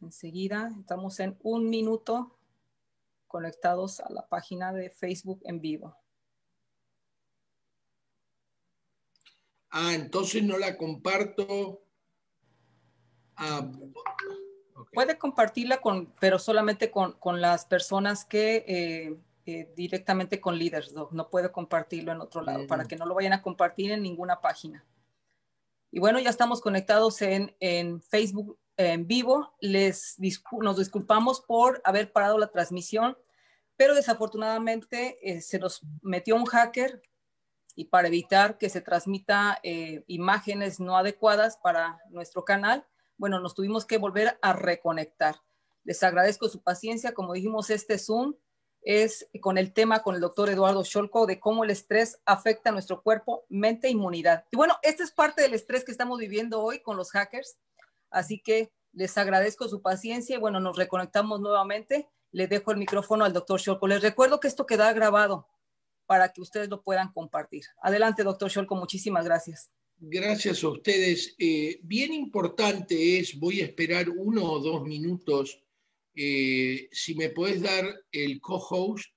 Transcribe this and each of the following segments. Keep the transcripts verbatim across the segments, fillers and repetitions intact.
enseguida. Estamos en un minuto conectados a la página de Facebook en vivo. Ah, entonces no la comparto. Ah, okay. Puede compartirla, con, pero solamente con, con las personas que eh, eh, directamente con líderes. No, no puede compartirlo en otro lado, mm. para que no lo vayan a compartir en ninguna página. Y bueno, ya estamos conectados en, en Facebook en vivo. Les discul nos disculpamos por haber parado la transmisión, pero desafortunadamente eh, se nos metió un hacker y para evitar que se transmita eh, imágenes no adecuadas para nuestro canal, bueno, nos tuvimos que volver a reconectar. Les agradezco su paciencia. Como dijimos, este Zoom es con el tema con el doctor Eduardo Scholko de cómo el estrés afecta a nuestro cuerpo, mente e inmunidad. Y bueno, este es parte del estrés que estamos viviendo hoy con los hackers. Así que les agradezco su paciencia y bueno, nos reconectamos nuevamente. Le dejo el micrófono al doctor Scholko. Les recuerdo que esto queda grabado para que ustedes lo puedan compartir. Adelante, doctor Scholko, muchísimas gracias. Gracias a ustedes. Eh, bien importante es, voy a esperar uno o dos minutos, eh, si me puedes dar el co-host,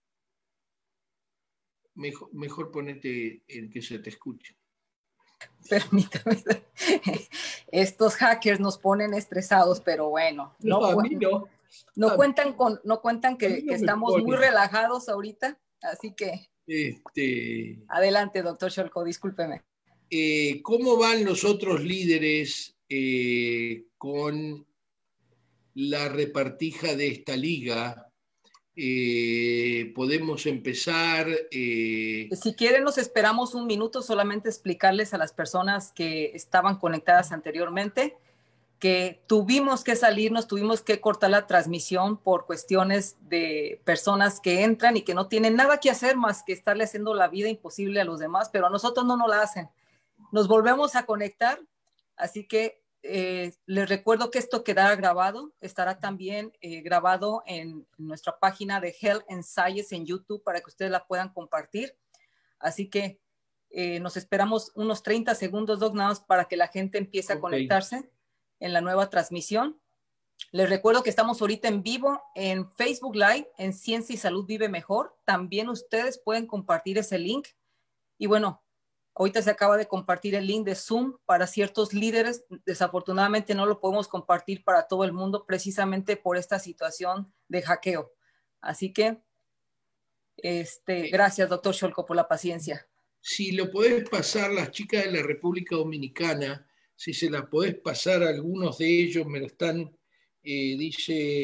mejor, mejor ponete el que se te escuche. Permítame, estos hackers nos ponen estresados, pero bueno, no, no, a mí no. no cuentan con, no cuentan que, no que estamos muy relajados ahorita, así que este, adelante, doctor Scholko, discúlpeme. Eh, ¿Cómo van los otros líderes eh, con la repartija de esta liga? Eh, podemos empezar. Eh... Si quieren, nos esperamos un minuto, solamente explicarles a las personas que estaban conectadas anteriormente que tuvimos que salirnos, tuvimos que cortar la transmisión por cuestiones de personas que entran y que no tienen nada que hacer más que estarle haciendo la vida imposible a los demás, pero a nosotros no nos la hacen. Nos volvemos a conectar, así que eh, les recuerdo que esto quedará grabado, estará también eh, grabado en, en nuestra página de Health and Science en YouTube para que ustedes la puedan compartir. Así que eh, nos esperamos unos treinta segundos, Doc, nada más para que la gente empiece a okay. conectarse en la nueva transmisión. Les recuerdo que estamos ahorita en vivo en Facebook Live, en Ciencia y Salud Vive Mejor. También ustedes pueden compartir ese link. Y bueno, ahorita se acaba de compartir el link de Zoom para ciertos líderes. Desafortunadamente no lo podemos compartir para todo el mundo precisamente por esta situación de hackeo. Así que, este, gracias, doctor Scholko, por la paciencia. Si lo podés pasar, las chicas de la República Dominicana, si se la podés pasar a algunos de ellos, me lo están, eh, dice,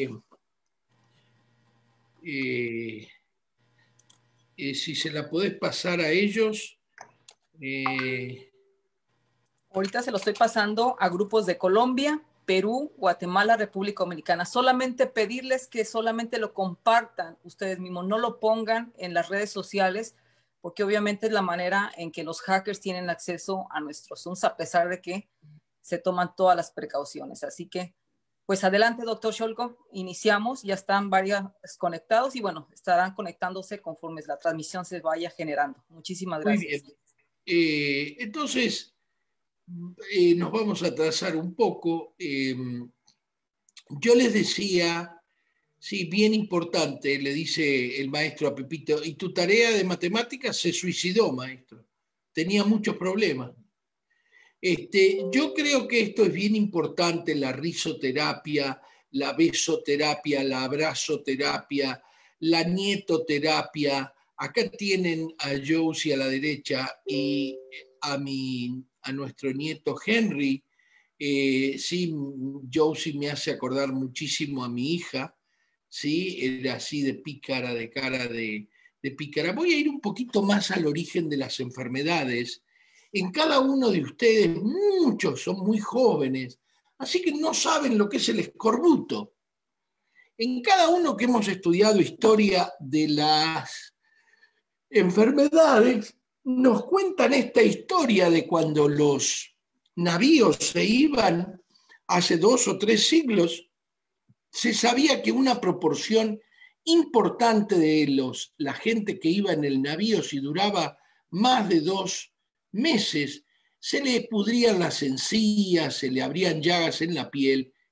eh, eh, si se la podés pasar a ellos. Eh, Ahorita se lo estoy pasando a grupos de Colombia, Perú, Guatemala, República Dominicana. Solamente pedirles que solamente lo compartan ustedes mismos, no lo pongan en las redes sociales, porque obviamente es la manera en que los hackers tienen acceso a nuestros Zooms, a pesar de que se toman todas las precauciones. Así que, pues adelante, doctor Scholko, iniciamos, ya están varios conectados y bueno, estarán conectándose conforme la transmisión se vaya generando. Muchísimas gracias. Muy bien. Eh, entonces, eh, nos vamos a trazar un poco. Eh, yo les decía, sí, bien importante, le dice el maestro a Pepito, y tu tarea de matemáticas se suicidó, maestro. Tenía muchos problemas. Este, yo creo que esto es bien importante, la risoterapia, la besoterapia, la abrazoterapia, la nietoterapia. Acá tienen a Josie a la derecha y a, mi, a nuestro nieto Henry. Eh, sí, Josie me hace acordar muchísimo a mi hija, ¿sí? Era así de pícara, de cara de, de pícara. Voy a ir un poquito más al origen de las enfermedades. En cada uno de ustedes, muchos son muy jóvenes, así que no saben lo que es el escorbuto. En cada uno que hemos estudiado historia de las enfermedades, nos cuentan esta historia de cuando los navíos se iban hace dos o tres siglos, se sabía que una proporción importante de los, la gente que iba en el navío, si duraba más de dos meses, se le pudrían las encías, se le abrían llagas en la piel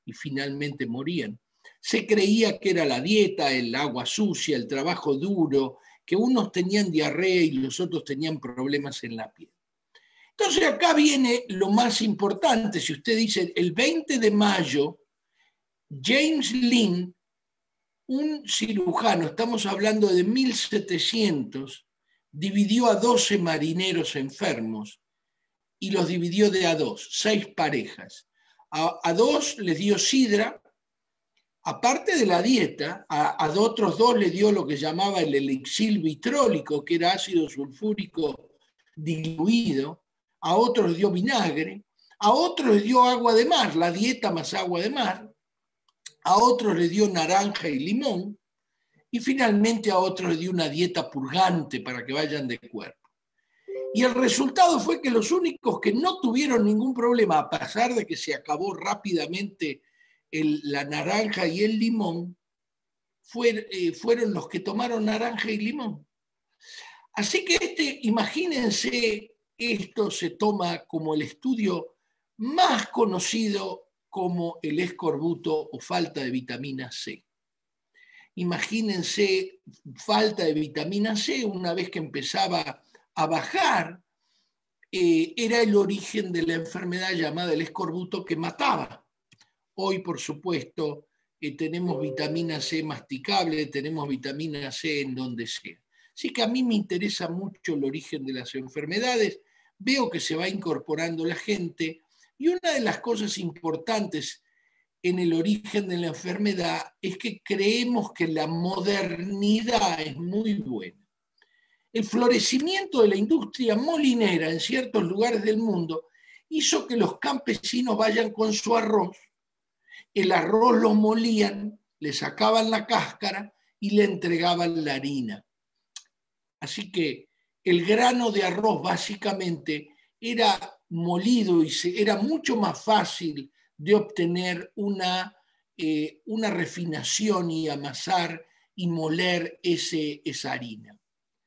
y finalmente morían. Se creía que era la dieta, el agua sucia, el trabajo duro, que unos tenían diarrea y los otros tenían problemas en la piel. Entonces acá viene lo más importante. Si usted dice el veinte de mayo, James Lind, un cirujano, estamos hablando de mil setecientos, dividió a doce marineros enfermos y los dividió de a dos, seis parejas. A, a dos les dio sidra, aparte de la dieta, a, a otros dos les dio lo que llamaba el elixir vitrólico, que era ácido sulfúrico diluido, a otros les dio vinagre, a otros les dio agua de mar, la dieta más agua de mar, a otros les dio naranja y limón, y finalmente a otros les dio una dieta purgante para que vayan de cuerpo. Y el resultado fue que los únicos que no tuvieron ningún problema, a pesar de que se acabó rápidamente el, la naranja y el limón, fue, eh, fueron los que tomaron naranja y limón. Así que este, imagínense, esto se toma como el estudio más conocido como el escorbuto o falta de vitamina C. Imagínense falta de vitamina C, una vez que empezaba a bajar, eh, era el origen de la enfermedad llamada el escorbuto que mataba. Hoy, por supuesto, eh, tenemos vitamina C masticable, tenemos vitamina C en donde sea. Así que a mí me interesa mucho el origen de las enfermedades, veo que se va incorporando la gente, y una de las cosas importantes en el origen de la enfermedad es que creemos que la modernidad es muy buena. El florecimiento de la industria molinera en ciertos lugares del mundo hizo que los campesinos vayan con su arroz, el arroz lo molían, le sacaban la cáscara y le entregaban la harina. Así que el grano de arroz básicamente era molido y se, era mucho más fácil de obtener una, eh, una refinación y amasar y moler ese, esa harina.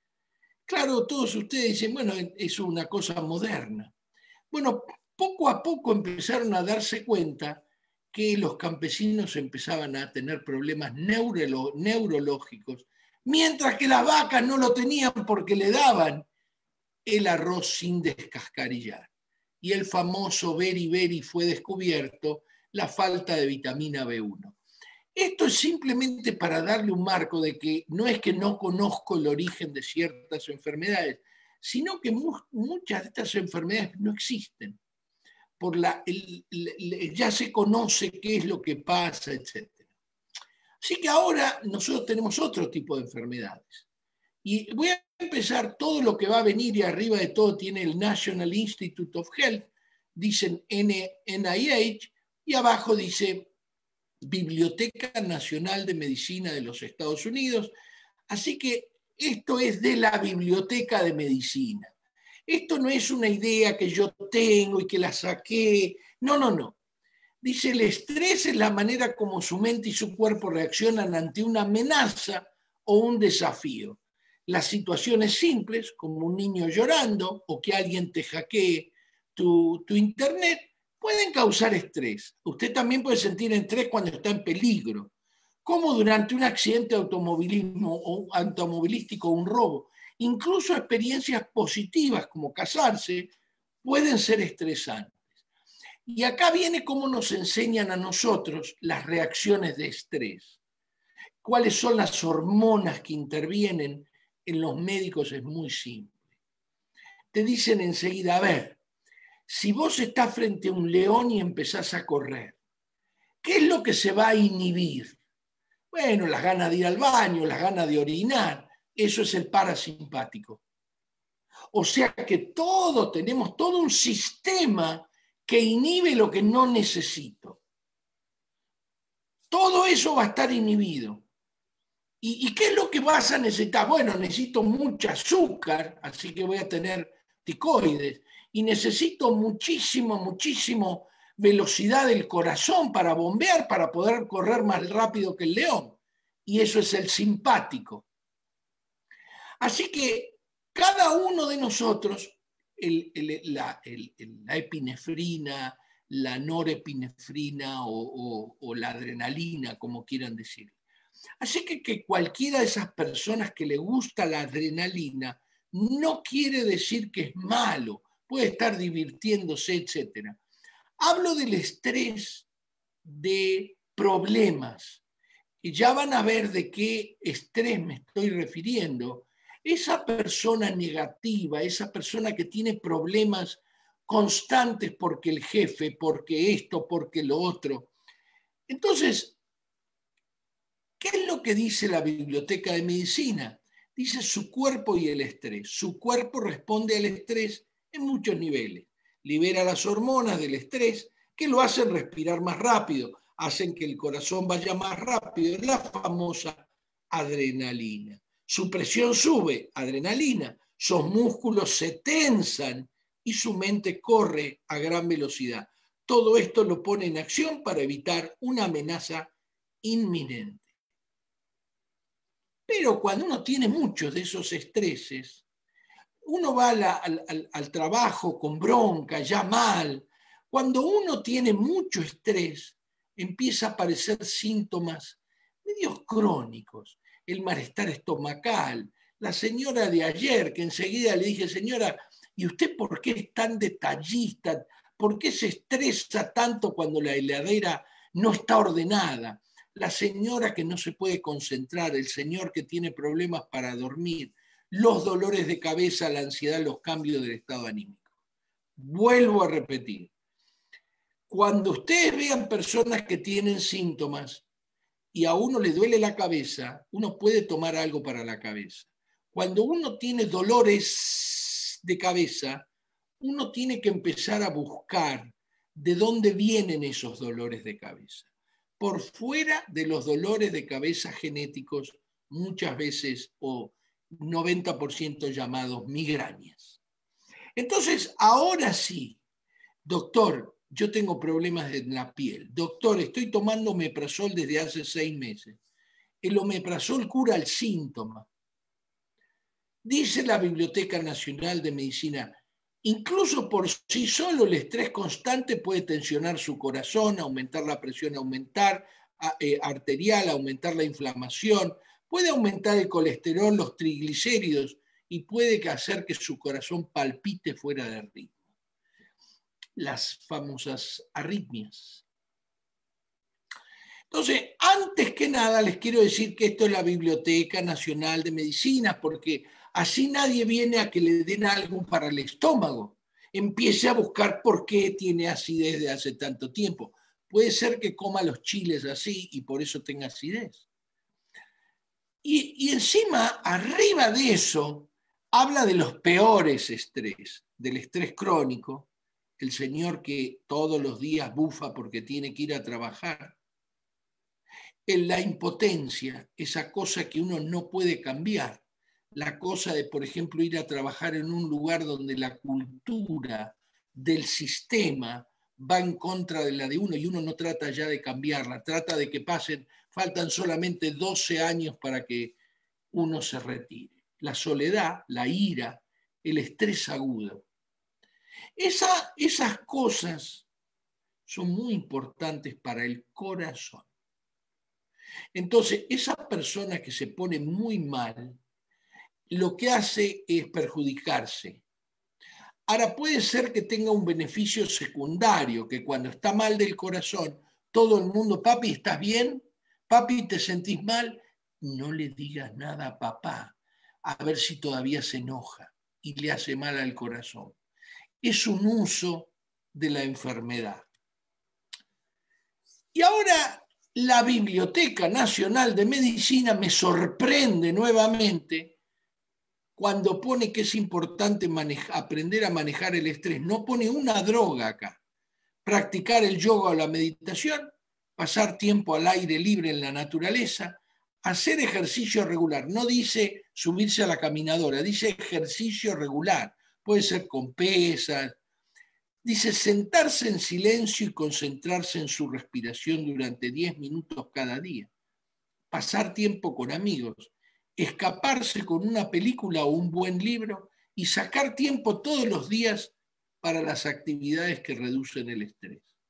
Claro, todos ustedes dicen, bueno, es una cosa moderna. Bueno, poco a poco empezaron a darse cuenta que los campesinos empezaban a tener problemas neuro, neurológicos, mientras que las vacas no lo tenían porque le daban el arroz sin descascarillar. Y el famoso beriberi fue descubierto, la falta de vitamina B uno. Esto es simplemente para darle un marco de que no es que no conozco el origen de ciertas enfermedades, sino que mu muchas de estas enfermedades no existen. Por la, el, el, ya se conoce qué es lo que pasa, etcétera. Así que ahora nosotros tenemos otro tipo de enfermedades. Y voy a empezar todo lo que va a venir, y arriba de todo tiene el National Institute of Health, dicen N I H, y abajo dice Biblioteca Nacional de Medicina de los Estados Unidos. Así que esto es de la Biblioteca de Medicina. Esto no es una idea que yo tengo y que la saqué. No, no, no. Dice, el estrés es la manera como su mente y su cuerpo reaccionan ante una amenaza o un desafío. Las situaciones simples, como un niño llorando o que alguien te hackee tu, tu internet, pueden causar estrés. Usted también puede sentir estrés cuando está en peligro, como durante un accidente de automovilismo o automovilístico o un robo. Incluso experiencias positivas como casarse pueden ser estresantes. Y acá viene cómo nos enseñan a nosotros las reacciones de estrés. ¿Cuáles son las hormonas que intervienen en los médicos? Es muy simple. Te dicen enseguida, a ver, si vos estás frente a un león y empezás a correr, ¿qué es lo que se va a inhibir? Bueno, las ganas de ir al baño, las ganas de orinar, eso es el parasimpático. O sea que todos tenemos todo un sistema que inhibe lo que no necesito. Todo eso va a estar inhibido. ¿Y, ¿Y qué es lo que vas a necesitar? Bueno, necesito mucho azúcar, así que voy a tener ticoides. Y necesito muchísimo, muchísimo velocidad del corazón para bombear, para poder correr más rápido que el león. Y eso es el simpático. Así que cada uno de nosotros, el, el, la, el, la epinefrina, la norepinefrina o, o, o la adrenalina, como quieran decir. Así que que cualquiera de esas personas que le gusta la adrenalina no quiere decir que es malo, puede estar divirtiéndose, etcétera. Hablo del estrés de problemas, y ya van a ver de qué estrés me estoy refiriendo. Esa persona negativa, esa persona que tiene problemas constantes porque el jefe, porque esto, porque lo otro. Entonces, ¿qué es lo que dice la Biblioteca de Medicina? Dice su cuerpo y el estrés. Su cuerpo responde al estrés en muchos niveles. Libera las hormonas del estrés que lo hacen respirar más rápido, hacen que el corazón vaya más rápido, la famosa adrenalina. Su presión sube, adrenalina, sus músculos se tensan y su mente corre a gran velocidad. Todo esto lo pone en acción para evitar una amenaza inminente. Pero cuando uno tiene muchos de esos estreses, uno va la, al, al, al trabajo con bronca, ya mal. Cuando uno tiene mucho estrés, empieza a aparecer síntomas medios crónicos, el malestar estomacal, la señora de ayer, que enseguida le dije, señora, ¿y usted por qué es tan detallista? ¿Por qué se estresa tanto cuando la heladera no está ordenada? La señora que no se puede concentrar, el señor que tiene problemas para dormir, los dolores de cabeza, la ansiedad, los cambios del estado anímico. Vuelvo a repetir, cuando ustedes vean personas que tienen síntomas y a uno le duele la cabeza, uno puede tomar algo para la cabeza. Cuando uno tiene dolores de cabeza, uno tiene que empezar a buscar de dónde vienen esos dolores de cabeza. Por fuera de los dolores de cabeza genéticos, muchas veces o noventa por ciento llamados migrañas. Entonces, ahora sí, doctor, yo tengo problemas en la piel. Doctor, estoy tomando omeprazol desde hace seis meses. El omeprazol cura el síntoma. Dice la Biblioteca Nacional de Medicina, incluso por sí solo el estrés constante puede tensionar su corazón, aumentar la presión aumentar, eh, arterial, aumentar la inflamación, puede aumentar el colesterol, los triglicéridos y puede hacer que su corazón palpite fuera de ritmo. Las famosas arritmias. Entonces, antes que nada, les quiero decir que esto es la Biblioteca Nacional de Medicina, porque así nadie viene a que le den algo para el estómago. Empiece a buscar por qué tiene acidez de hace tanto tiempo. Puede ser que coma los chiles así y por eso tenga acidez. Y, y encima, arriba de eso, habla de los peores estrés, del estrés crónico, el señor que todos los días bufa porque tiene que ir a trabajar, en la impotencia, esa cosa que uno no puede cambiar, la cosa de, por ejemplo, ir a trabajar en un lugar donde la cultura del sistema va en contra de la de uno y uno no trata ya de cambiarla, trata de que pasen, faltan solamente doce años para que uno se retire. La soledad, la ira, el estrés agudo. Esa, esas cosas son muy importantes para el corazón. Entonces, esa persona que se pone muy mal, lo que hace es perjudicarse. Ahora, puede ser que tenga un beneficio secundario, que cuando está mal del corazón, todo el mundo, papi, ¿estás bien? Papi, ¿te sentís mal? No le digas nada a papá, a ver si todavía se enoja y le hace mal al corazón. Es un uso de la enfermedad. Y ahora la Biblioteca Nacional de Medicina me sorprende nuevamente cuando pone que es importante manejar, aprender a manejar el estrés. No pone una droga acá. Practicar el yoga o la meditación, pasar tiempo al aire libre en la naturaleza, hacer ejercicio regular. No dice subirse a la caminadora, dice ejercicio regular. Puede ser con pesas. Dice sentarse en silencio y concentrarse en su respiración durante diez minutos cada día. Pasar tiempo con amigos, escaparse con una película o un buen libro y sacar tiempo todos los días para las actividades que reducen el estrés.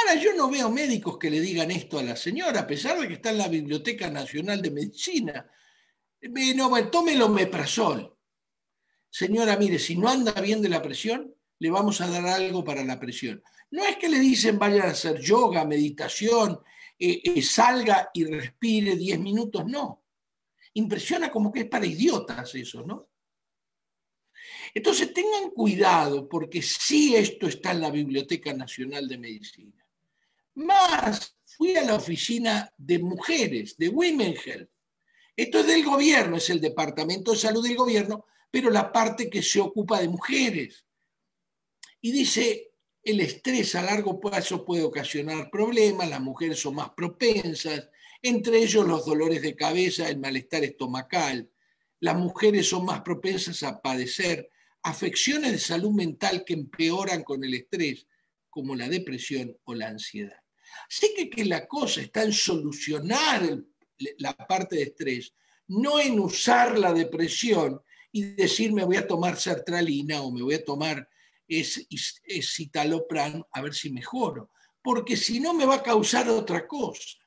Ahora yo no veo médicos que le digan esto a la señora, a pesar de que está en la Biblioteca Nacional de Medicina. No, bueno, tome el omeprazol. Señora, mire, si no anda bien de la presión, le vamos a dar algo para la presión. No es que le dicen vayan a hacer yoga, meditación, eh, eh, salga y respire diez minutos, no. Impresiona como que es para idiotas eso, ¿no? Entonces tengan cuidado, porque sí esto está en la Biblioteca Nacional de Medicina. Más, fui a la oficina de mujeres, de Women Health. Esto es del gobierno, es el Departamento de Salud del gobierno, pero la parte que se ocupa de mujeres. Y dice, el estrés a largo plazo puede ocasionar problemas, las mujeres son más propensas, entre ellos los dolores de cabeza, el malestar estomacal. Las mujeres son más propensas a padecer afecciones de salud mental que empeoran con el estrés, como la depresión o la ansiedad. Así que, que la cosa está en solucionar el, la parte de estrés, no en usar la depresión y decir me voy a tomar sertralina o me voy a tomar es, es, es citalopram a ver si mejoro, porque si no me va a causar otra cosa.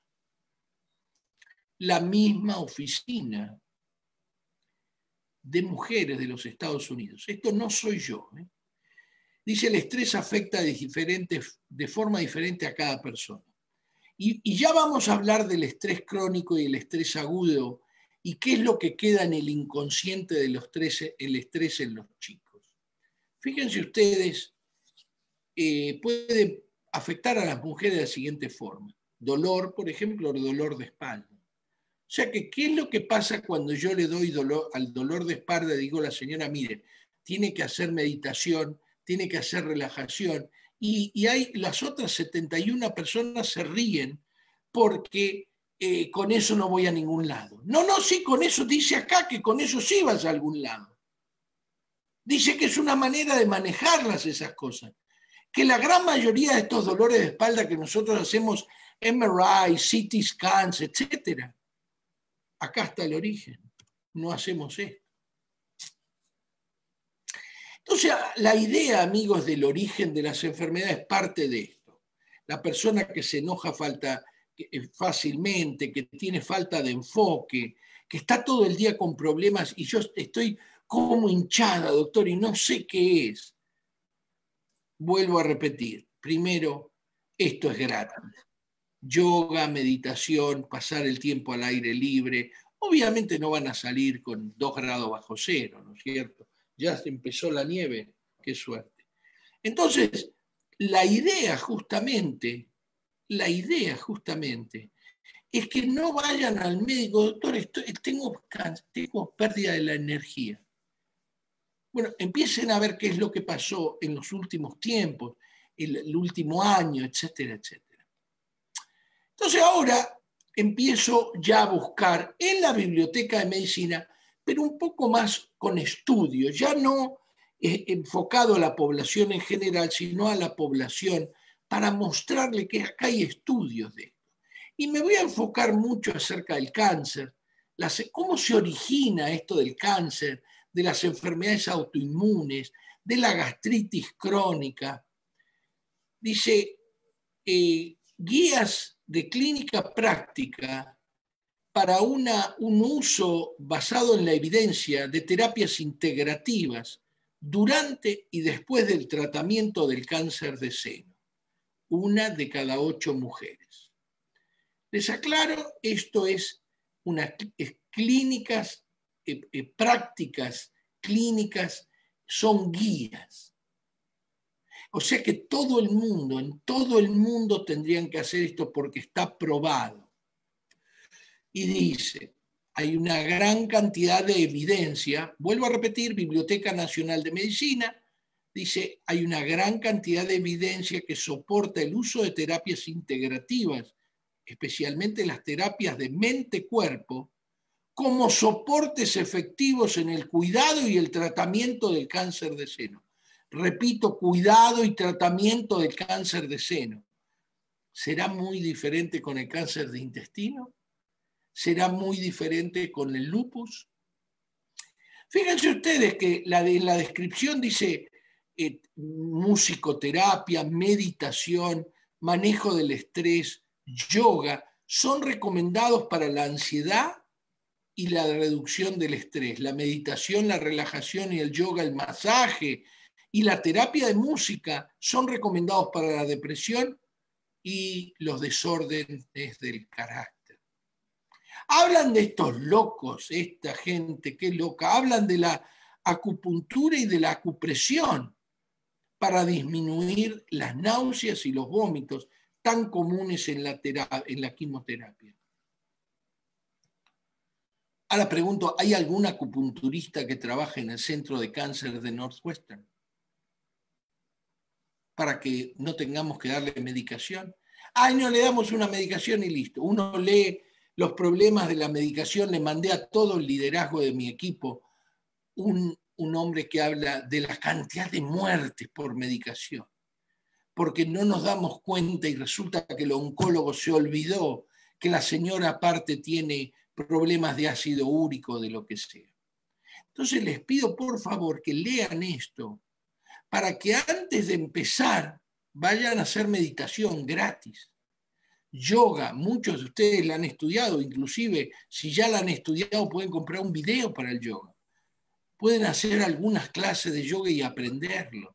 La misma oficina de mujeres de los Estados Unidos, esto no soy yo, ¿eh? Dice el estrés afecta de, diferentes, de forma diferente a cada persona. Y, y ya vamos a hablar del estrés crónico y el estrés agudo y qué es lo que queda en el inconsciente de los tres, el estrés en los chicos. Fíjense ustedes, eh, puede afectar a las mujeres de la siguiente forma. Dolor, por ejemplo, dolor de espalda. O sea que, ¿qué es lo que pasa cuando yo le doy dolor, al dolor de espalda? Digo a la señora, mire, tiene que hacer meditación, tiene que hacer relajación. Y, y hay, las otras setenta y una personas se ríen porque eh, con eso no voy a ningún lado. No, no, sí, con eso dice acá que con eso sí vas a algún lado. Dice que es una manera de manejarlas esas cosas. Que la gran mayoría de estos dolores de espalda que nosotros hacemos M R I, C T scans, etcétera, acá está el origen. No hacemos esto. Entonces, la idea, amigos, del origen de las enfermedades parte de esto. La persona que se enoja falta, fácilmente, que tiene falta de enfoque, que está todo el día con problemas y yo estoy como hinchada, doctor, y no sé qué es. Vuelvo a repetir. Primero, esto es gratis. Yoga, meditación, pasar el tiempo al aire libre. Obviamente no van a salir con dos grados bajo cero, ¿no es cierto? Ya empezó la nieve, qué suerte. Entonces, la idea justamente, la idea justamente, es que no vayan al médico, doctor, estoy, tengo, tengo pérdida de la energía. Bueno, empiecen a ver qué es lo que pasó en los últimos tiempos, el, el último año, etcétera, etcétera. Entonces ahora empiezo ya a buscar en la biblioteca de medicina, pero un poco más con estudios, ya no eh, enfocado a la población en general, sino a la población, para mostrarle que acá hay estudios de esto. Y me voy a enfocar mucho acerca del cáncer, las, cómo se origina esto del cáncer, de las enfermedades autoinmunes, de la gastritis crónica. Dice, eh, guías de clínica práctica para una, un uso basado en la evidencia de terapias integrativas durante y después del tratamiento del cáncer de seno. Una de cada ocho mujeres. Les aclaro, esto es unas clínicas, eh, eh, prácticas clínicas, son guías. O sea que todo el mundo, en todo el mundo tendrían que hacer esto porque está probado. Y dice, hay una gran cantidad de evidencia, vuelvo a repetir, Biblioteca Nacional de Medicina, dice, hay una gran cantidad de evidencia que soporta el uso de terapias integrativas, especialmente las terapias de mente-cuerpo, como soportes efectivos en el cuidado y el tratamiento del cáncer de seno. Repito, cuidado y tratamiento del cáncer de seno. ¿Será muy diferente con el cáncer de intestino? ¿Será muy diferente con el lupus? Fíjense ustedes que la de, en la descripción dice eh, musicoterapia, meditación, manejo del estrés, yoga, son recomendados para la ansiedad y la reducción del estrés. La meditación, la relajación y el yoga, el masaje y la terapia de música son recomendados para la depresión y los desórdenes del carácter. Hablan de estos locos, esta gente, qué loca, hablan de la acupuntura y de la acupresión para disminuir las náuseas y los vómitos tan comunes en la, terapia, en la quimioterapia. Ahora pregunto, ¿hay algún acupunturista que trabaje en el centro de cáncer de Northwestern? Para que no tengamos que darle medicación. Ay, no le damos una medicación y listo. Uno lee los problemas de la medicación, le mandé a todo el liderazgo de mi equipo un, un hombre que habla de la cantidad de muertes por medicación, porque no nos damos cuenta y resulta que el oncólogo se olvidó que la señora aparte tiene problemas de ácido úrico, de lo que sea. Entonces les pido por favor que lean esto para que antes de empezar vayan a hacer meditación gratis. Yoga, muchos de ustedes la han estudiado, inclusive si ya la han estudiado pueden comprar un video para el yoga. Pueden hacer algunas clases de yoga y aprenderlo.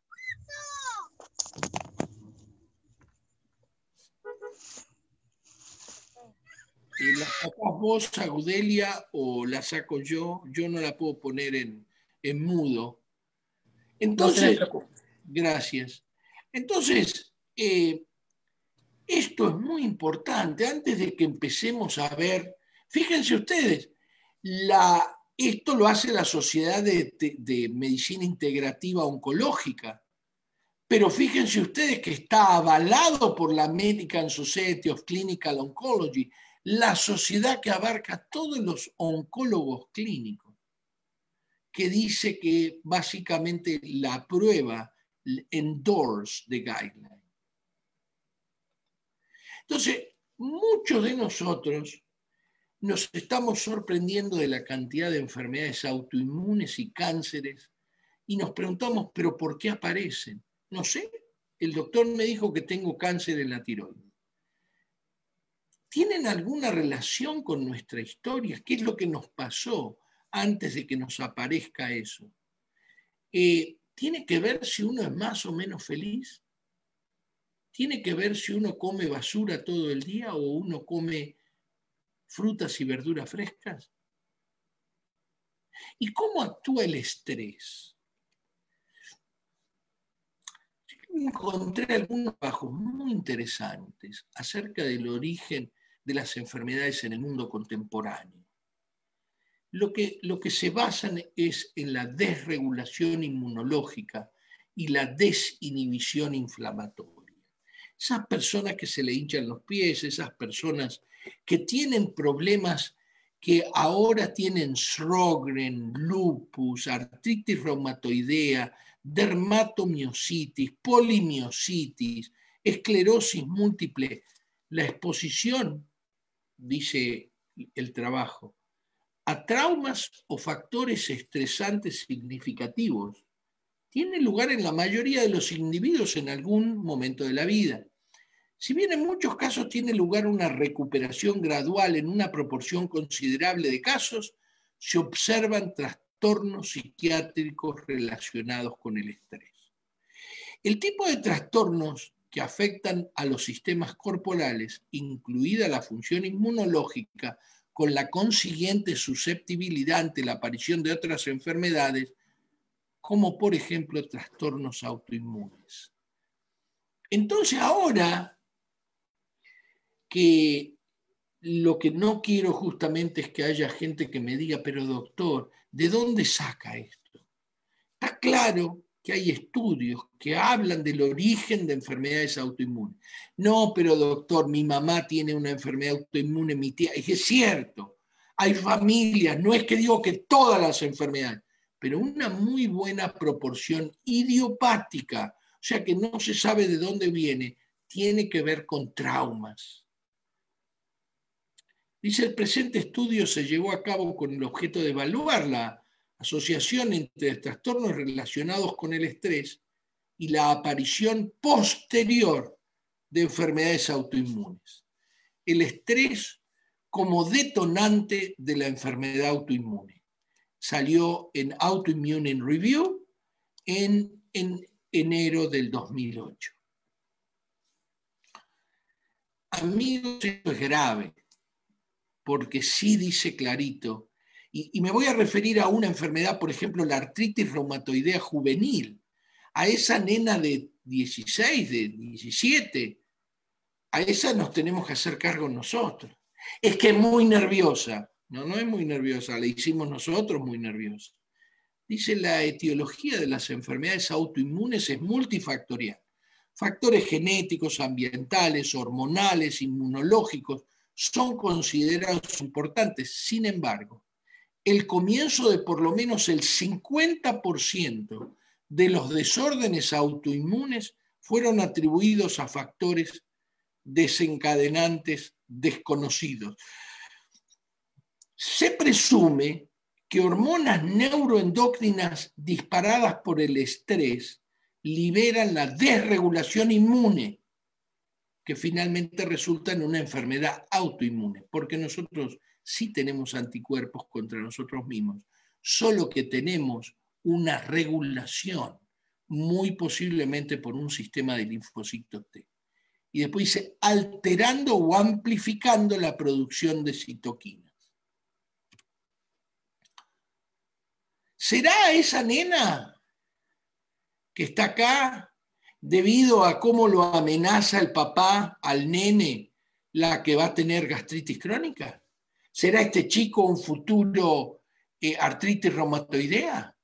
Eh, ¿La sacás vos, Agudelia, o la saco yo? Yo no la puedo poner en, en mudo. Entonces, no se me preocupe. Gracias. Entonces, eh, esto es muy importante. Antes de que empecemos a ver, fíjense ustedes, la, esto lo hace la Sociedad de, de, de Medicina Integrativa Oncológica, pero fíjense ustedes que está avalado por la American Society of Clinical Oncology, la sociedad que abarca todos los oncólogos clínicos, que dice que básicamente la aprueba, endorse the guideline. Entonces, muchos de nosotros nos estamos sorprendiendo de la cantidad de enfermedades autoinmunes y cánceres y nos preguntamos, ¿pero por qué aparecen? No sé, el doctor me dijo que tengo cáncer en la tiroides. ¿Tienen alguna relación con nuestra historia? ¿Qué es lo que nos pasó antes de que nos aparezca eso? Eh, ¿Tiene que ver si uno es más o menos feliz? ¿Tiene que ver si uno come basura todo el día o uno come frutas y verduras frescas? ¿Y cómo actúa el estrés? Encontré algunos trabajos muy interesantes acerca del origen de las enfermedades en el mundo contemporáneo. Lo que, lo que se basan es en la desregulación inmunológica y la desinhibición inflamatoria. Esas personas que se le hinchan los pies, esas personas que tienen problemas que ahora tienen Sjögren, lupus, artritis reumatoidea, dermatomiositis, polimiositis, esclerosis múltiple. La exposición, dice el trabajo, a traumas o factores estresantes significativos tiene lugar en la mayoría de los individuos en algún momento de la vida. Si bien en muchos casos tiene lugar una recuperación gradual en una proporción considerable de casos, se observan trastornos psiquiátricos relacionados con el estrés. El tipo de trastornos que afectan a los sistemas corporales, incluida la función inmunológica, con la consiguiente susceptibilidad ante la aparición de otras enfermedades, como por ejemplo trastornos autoinmunes. Entonces ahora que lo que no quiero justamente es que haya gente que me diga, pero doctor, ¿de dónde saca esto? Está claro que hay estudios que hablan del origen de enfermedades autoinmunes. No, pero doctor, mi mamá tiene una enfermedad autoinmune, mi tía. Es que es cierto, hay familias, no es que digo que todas las enfermedades, pero una muy buena proporción idiopática, o sea que no se sabe de dónde viene, tiene que ver con traumas. Dice, el presente estudio se llevó a cabo con el objeto de evaluar la asociación entre trastornos relacionados con el estrés y la aparición posterior de enfermedades autoinmunes. El estrés como detonante de la enfermedad autoinmune. Salió en Autoimmune in Review en, en enero del dos mil ocho. Amigos, esto es grave, porque sí dice clarito, y, y me voy a referir a una enfermedad, por ejemplo, la artritis reumatoidea juvenil, a esa nena de dieciséis, de diecisiete, a esa nos tenemos que hacer cargo nosotros. Es que es muy nerviosa. No, no es muy nerviosa, la hicimos nosotros muy nerviosa. Dice, la etiología de las enfermedades autoinmunes es multifactorial. Factores genéticos, ambientales, hormonales, inmunológicos son considerados importantes. Sin embargo, el comienzo de por lo menos el cincuenta por ciento de los desórdenes autoinmunes fueron atribuidos a factores desencadenantes desconocidos. Se presume que hormonas neuroendocrinas disparadas por el estrés liberan la desregulación inmune, que finalmente resulta en una enfermedad autoinmune, porque nosotros sí tenemos anticuerpos contra nosotros mismos, solo que tenemos una regulación, muy posiblemente por un sistema de linfocitos T. Y después dice, alterando o amplificando la producción de citoquinas. ¿Será esa nena que está acá, debido a cómo lo amenaza el papá al nene, la que va a tener gastritis crónica? ¿Será este chico un futuro eh, artritis reumatoidea?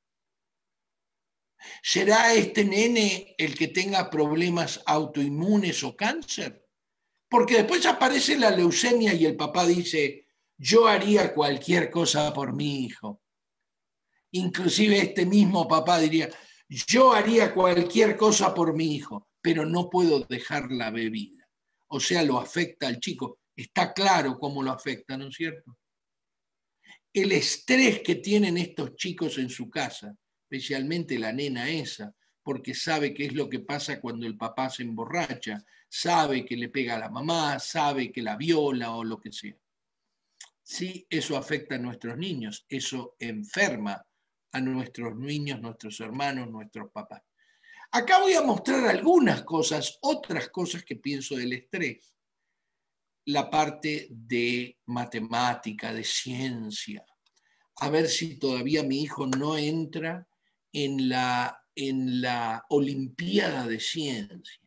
¿Será este nene el que tenga problemas autoinmunes o cáncer? Porque después aparece la leucemia y el papá dice, yo haría cualquier cosa por mi hijo. Inclusive este mismo papá diría, yo haría cualquier cosa por mi hijo, pero no puedo dejar la bebida. O sea, lo afecta al chico. Está claro cómo lo afecta, ¿no es cierto? El estrés que tienen estos chicos en su casa, especialmente la nena esa, porque sabe qué es lo que pasa cuando el papá se emborracha, sabe que le pega a la mamá, sabe que la viola o lo que sea. Sí, eso afecta a nuestros niños, eso enferma a nuestros niños, nuestros hermanos, nuestros papás. Acá voy a mostrar algunas cosas, otras cosas que pienso del estrés. La parte de matemática, de ciencia. A ver si todavía mi hijo no entra en la, en la Olimpiada de Ciencia.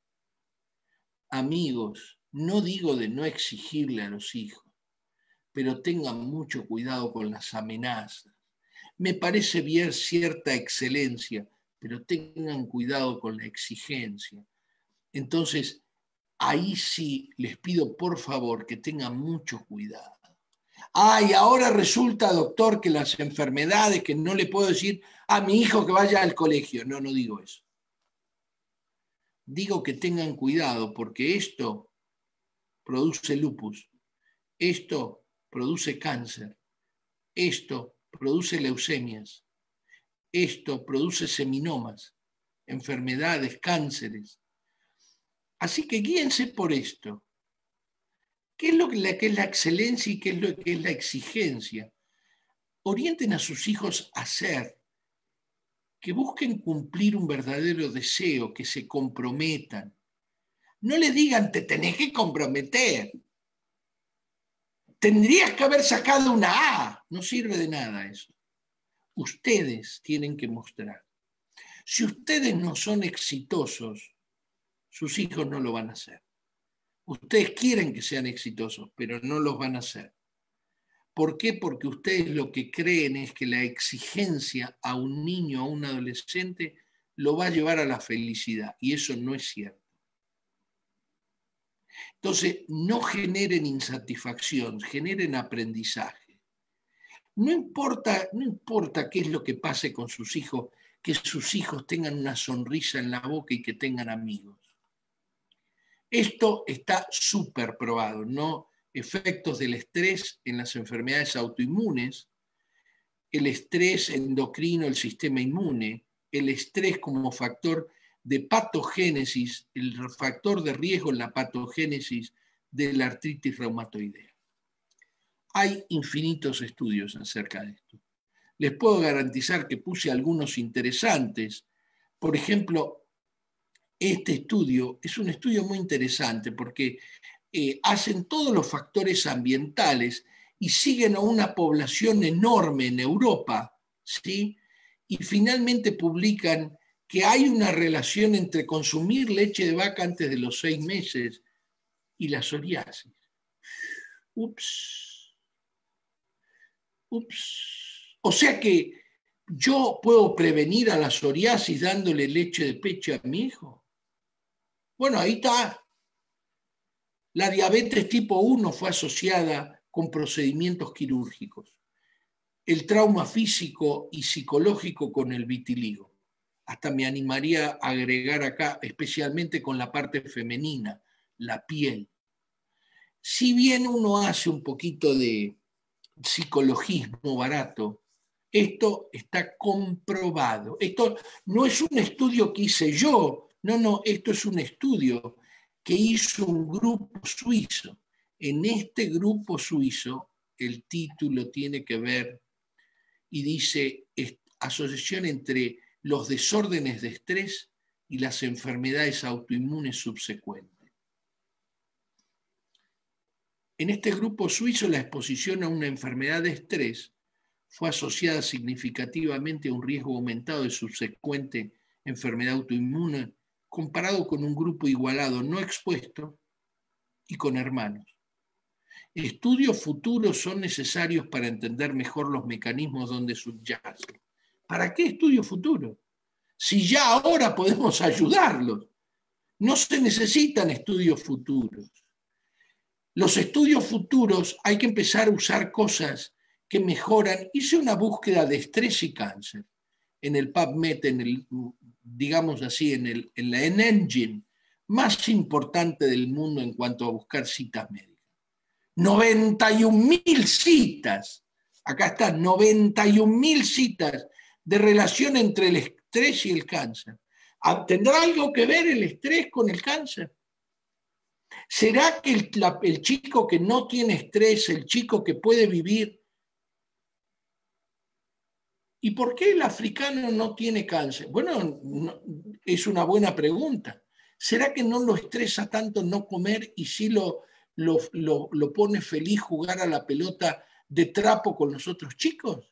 Amigos, no digo de no exigirle a los hijos, pero tengan mucho cuidado con las amenazas. Me parece bien cierta excelencia, pero tengan cuidado con la exigencia. Entonces, ahí sí les pido por favor que tengan mucho cuidado. Ah, y ahora resulta, doctor, que las enfermedades, que no le puedo decir a mi hijo que vaya al colegio. No, no digo eso. Digo que tengan cuidado porque esto produce lupus, esto produce cáncer, esto produce leucemias, esto produce seminomas, enfermedades, cánceres. Así que guíense por esto. ¿Qué es lo que, la, que es la excelencia y qué es lo que es la exigencia? Orienten a sus hijos a hacer, que busquen cumplir un verdadero deseo, que se comprometan. No le digan, te tenés que comprometer. Tendrías que haber sacado una A. No sirve de nada eso. Ustedes tienen que mostrar. Si ustedes no son exitosos, sus hijos no lo van a hacer. Ustedes quieren que sean exitosos, pero no los van a hacer. ¿Por qué? Porque ustedes lo que creen es que la exigencia a un niño, a un adolescente, lo va a llevar a la felicidad, y eso no es cierto. Entonces, no generen insatisfacción, generen aprendizaje. No importa, no importa qué es lo que pase con sus hijos, que sus hijos tengan una sonrisa en la boca y que tengan amigos. Esto está súper probado, ¿no? Efectos del estrés en las enfermedades autoinmunes, el estrés endocrino, el sistema inmune, el estrés como factor de patogénesis, el factor de riesgo en la patogénesis de la artritis reumatoidea. Hay infinitos estudios acerca de esto. Les puedo garantizar que puse algunos interesantes. Por ejemplo, este estudio es un estudio muy interesante porque eh, hacen todos los factores ambientales y siguen a una población enorme en Europa, ¿sí? Y finalmente publican que hay una relación entre consumir leche de vaca antes de los seis meses y la psoriasis. Ups. Ups. O sea que yo puedo prevenir a la psoriasis dándole leche de pecho a mi hijo. Bueno, ahí está. La diabetes tipo uno fue asociada con procedimientos quirúrgicos. El trauma físico y psicológico con el vitiligo. Hasta me animaría a agregar acá, especialmente con la parte femenina, la piel. Si bien uno hace un poquito de psicologismo barato, esto está comprobado. Esto no es un estudio que hice yo, no, no, esto es un estudio que hizo un grupo suizo. En este grupo suizo, el título tiene que ver y dice asociación entre los desórdenes de estrés y las enfermedades autoinmunes subsecuentes. En este grupo suizo, la exposición a una enfermedad de estrés fue asociada significativamente a un riesgo aumentado de subsecuente enfermedad autoinmune comparado con un grupo igualado no expuesto y con hermanos. Estudios futuros son necesarios para entender mejor los mecanismos donde subyacen. ¿Para qué estudios futuros? Si ya ahora podemos ayudarlos. No se necesitan estudios futuros. Los estudios futuros hay que empezar a usar cosas que mejoran. Hice una búsqueda de estrés y cáncer en el PubMed, en el, digamos así, en, el, en la en engine más importante del mundo en cuanto a buscar citas médicas. noventa y un mil citas, acá está, noventa y un mil citas de relación entre el estrés y el cáncer. ¿Tendrá algo que ver el estrés con el cáncer? ¿Será que el, la, el chico que no tiene estrés, el chico que puede vivir? ¿Y por qué el africano no tiene cáncer? Bueno, no, es una buena pregunta. ¿Será que no lo estresa tanto no comer y sí lo, lo, lo, lo pone feliz jugar a la pelota de trapo con los otros chicos?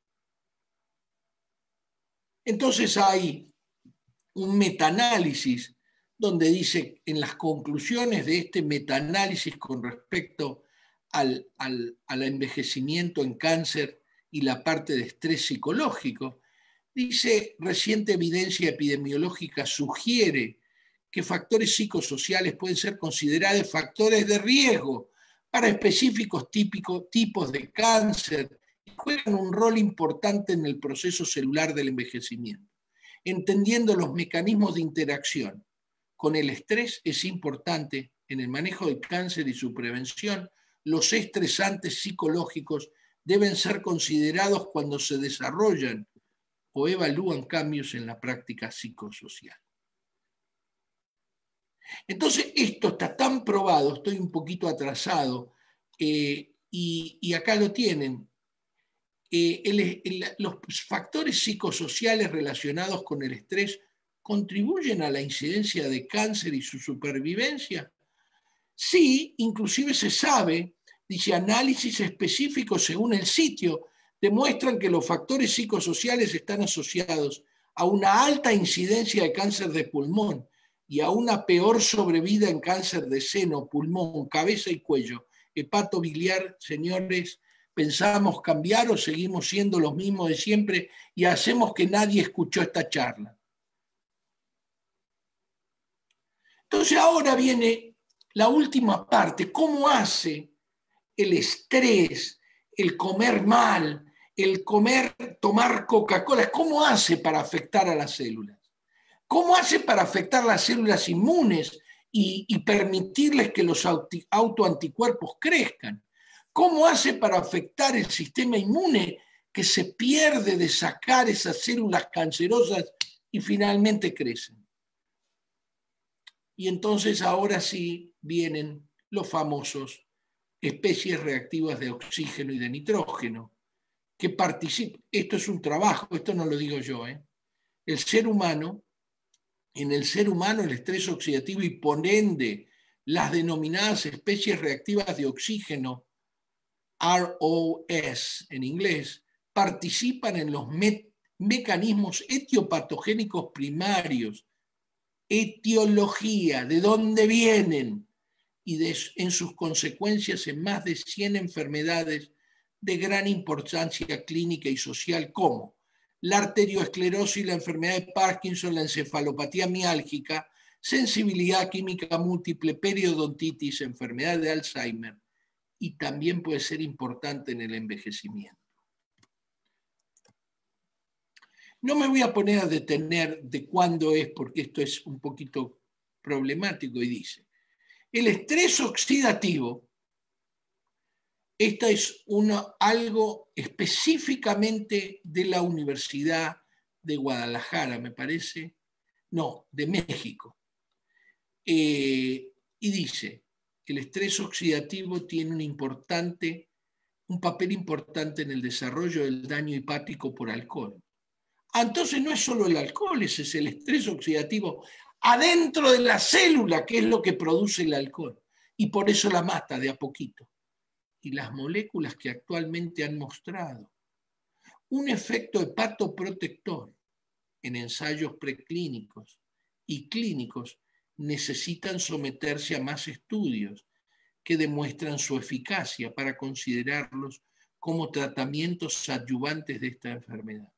Entonces hay un metaanálisis donde dice en las conclusiones de este metaanálisis con respecto al, al, al envejecimiento en cáncer y la parte de estrés psicológico, dice reciente evidencia epidemiológica sugiere que factores psicosociales pueden ser considerados factores de riesgo para específicos típicos, tipos de cáncer y juegan un rol importante en el proceso celular del envejecimiento. Entendiendo los mecanismos de interacción con el estrés es importante en el manejo del cáncer y su prevención. Los estresantes psicológicos deben ser considerados cuando se desarrollan o evalúan cambios en la práctica psicosocial. Entonces, esto está tan probado, estoy un poquito atrasado, eh, y, y acá lo tienen. Eh, el, el, los factores psicosociales relacionados con el estrés contribuyen a la incidencia de cáncer y su supervivencia. Sí, inclusive se sabe, dice, análisis específicos según el sitio demuestran que los factores psicosociales están asociados a una alta incidencia de cáncer de pulmón y a una peor sobrevida en cáncer de seno, pulmón, cabeza y cuello. Hepatobiliar, señores, ¿pensamos cambiar o seguimos siendo los mismos de siempre y hacemos que nadie escuchó esta charla? Entonces ahora viene la última parte. ¿Cómo hace el estrés, el comer mal, el comer, tomar Coca-Cola, cómo hace para afectar a las células? ¿Cómo hace para afectar las células inmunes y, y permitirles que los autoanticuerpos crezcan? ¿Cómo hace para afectar el sistema inmune que se pierde de sacar esas células cancerosas y finalmente crecen? Y entonces ahora sí vienen los famosos especies reactivas de oxígeno y de nitrógeno, que participan. Esto es un trabajo, esto no lo digo yo, ¿eh? El ser humano, en el ser humano el estrés oxidativo y por ende las denominadas especies reactivas de oxígeno, R O S en inglés, participan en los me mecanismos etiopatogénicos primarios, etiología, de dónde vienen, y de, en sus consecuencias en más de cien enfermedades de gran importancia clínica y social, como la arterioesclerosis, la enfermedad de Parkinson, la encefalopatía miálgica, sensibilidad química múltiple, periodontitis, enfermedad de Alzheimer, y también puede ser importante en el envejecimiento. No me voy a poner a detener de cuándo es, porque esto es un poquito problemático, y dice, el estrés oxidativo, esta es una, algo específicamente de la Universidad de Guadalajara, me parece, no, de México, eh, y dice, el estrés oxidativo tiene un, importante, un papel importante en el desarrollo del daño hepático por alcohol. Ah, entonces no es solo el alcohol, ese es el estrés oxidativo adentro de la célula, que es lo que produce el alcohol, y por eso la mata de a poquito. Y las moléculas que actualmente han mostrado un efecto hepatoprotector en ensayos preclínicos y clínicos necesitan someterse a más estudios que demuestran su eficacia para considerarlos como tratamientos adyuvantes de esta enfermedad.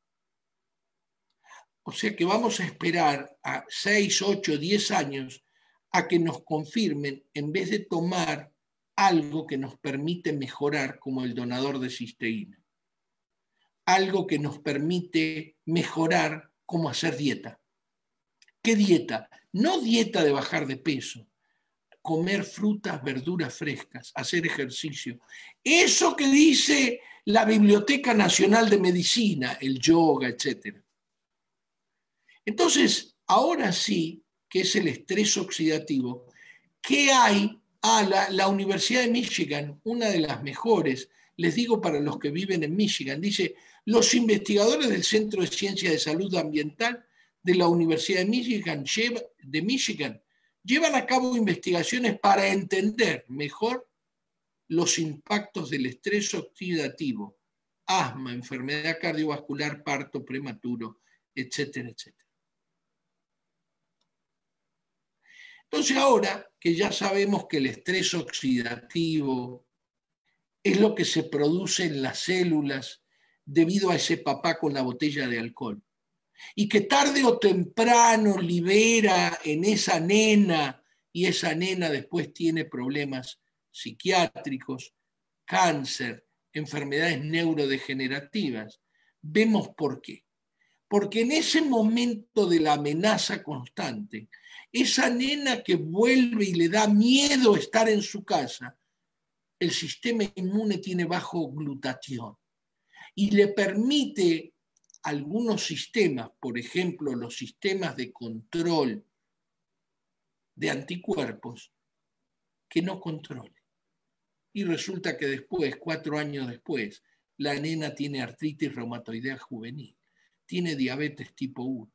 O sea que vamos a esperar a seis, ocho, diez años a que nos confirmen, en vez de tomar algo que nos permite mejorar, como el donador de cisteína. Algo que nos permite mejorar, como hacer dieta. ¿Qué dieta? No dieta de bajar de peso. Comer frutas, verduras frescas, hacer ejercicio. Eso que dice la Biblioteca Nacional de Medicina, el yoga, etcétera. Entonces, ahora sí, que es el estrés oxidativo, ¿qué hay? Ah, la, la Universidad de Michigan, una de las mejores, les digo para los que viven en Michigan, dice, los investigadores del Centro de Ciencia de Salud Ambiental de la Universidad de Michigan, de Michigan llevan a cabo investigaciones para entender mejor los impactos del estrés oxidativo, asma, enfermedad cardiovascular, parto prematuro, etcétera, etcétera. Entonces ahora que ya sabemos que el estrés oxidativo es lo que se produce en las células debido a ese papá con la botella de alcohol, y que tarde o temprano libera en esa nena, y esa nena después tiene problemas psiquiátricos, cáncer, enfermedades neurodegenerativas. Vemos por qué. Porque en ese momento de la amenaza constante, esa nena que vuelve y le da miedo estar en su casa, el sistema inmune tiene bajo glutatión y le permite algunos sistemas, por ejemplo, los sistemas de control de anticuerpos, que no controle. Y resulta que después, cuatro años después, la nena tiene artritis reumatoidea juvenil, tiene diabetes tipo uno.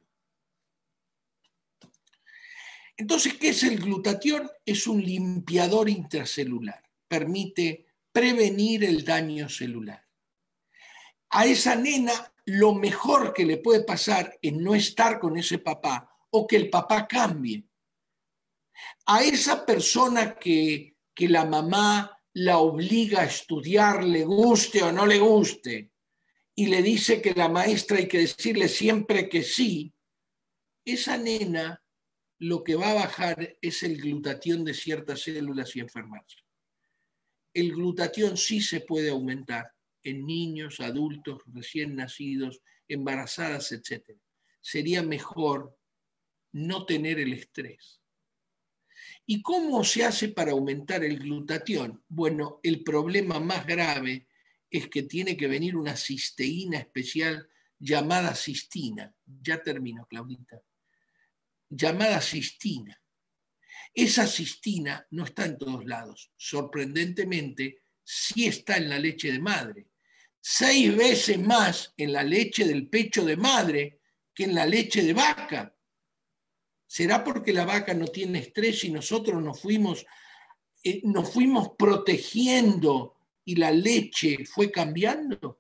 Entonces, ¿qué es el glutatión? Es un limpiador intracelular, permite prevenir el daño celular. A esa nena lo mejor que le puede pasar es no estar con ese papá o que el papá cambie. A esa persona que, que la mamá la obliga a estudiar, le guste o no le guste, y le dice que la maestra hay que decirle siempre que sí, esa nena lo que va a bajar es el glutatión de ciertas células y enfermarse. El glutatión sí se puede aumentar en niños, adultos, recién nacidos, embarazadas, etcétera. Sería mejor no tener el estrés. ¿Y cómo se hace para aumentar el glutatión? Bueno, el problema más grave es que tiene que venir una cisteína especial llamada cistina. Ya termino, Claudita. Llamada cistina. Esa cistina no está en todos lados. Sorprendentemente, sí está en la leche de madre. Seis veces más en la leche del pecho de madre que en la leche de vaca. ¿Será porque la vaca no tiene estrés y nosotros nos fuimos, eh, nos fuimos protegiendo y la leche fue cambiando?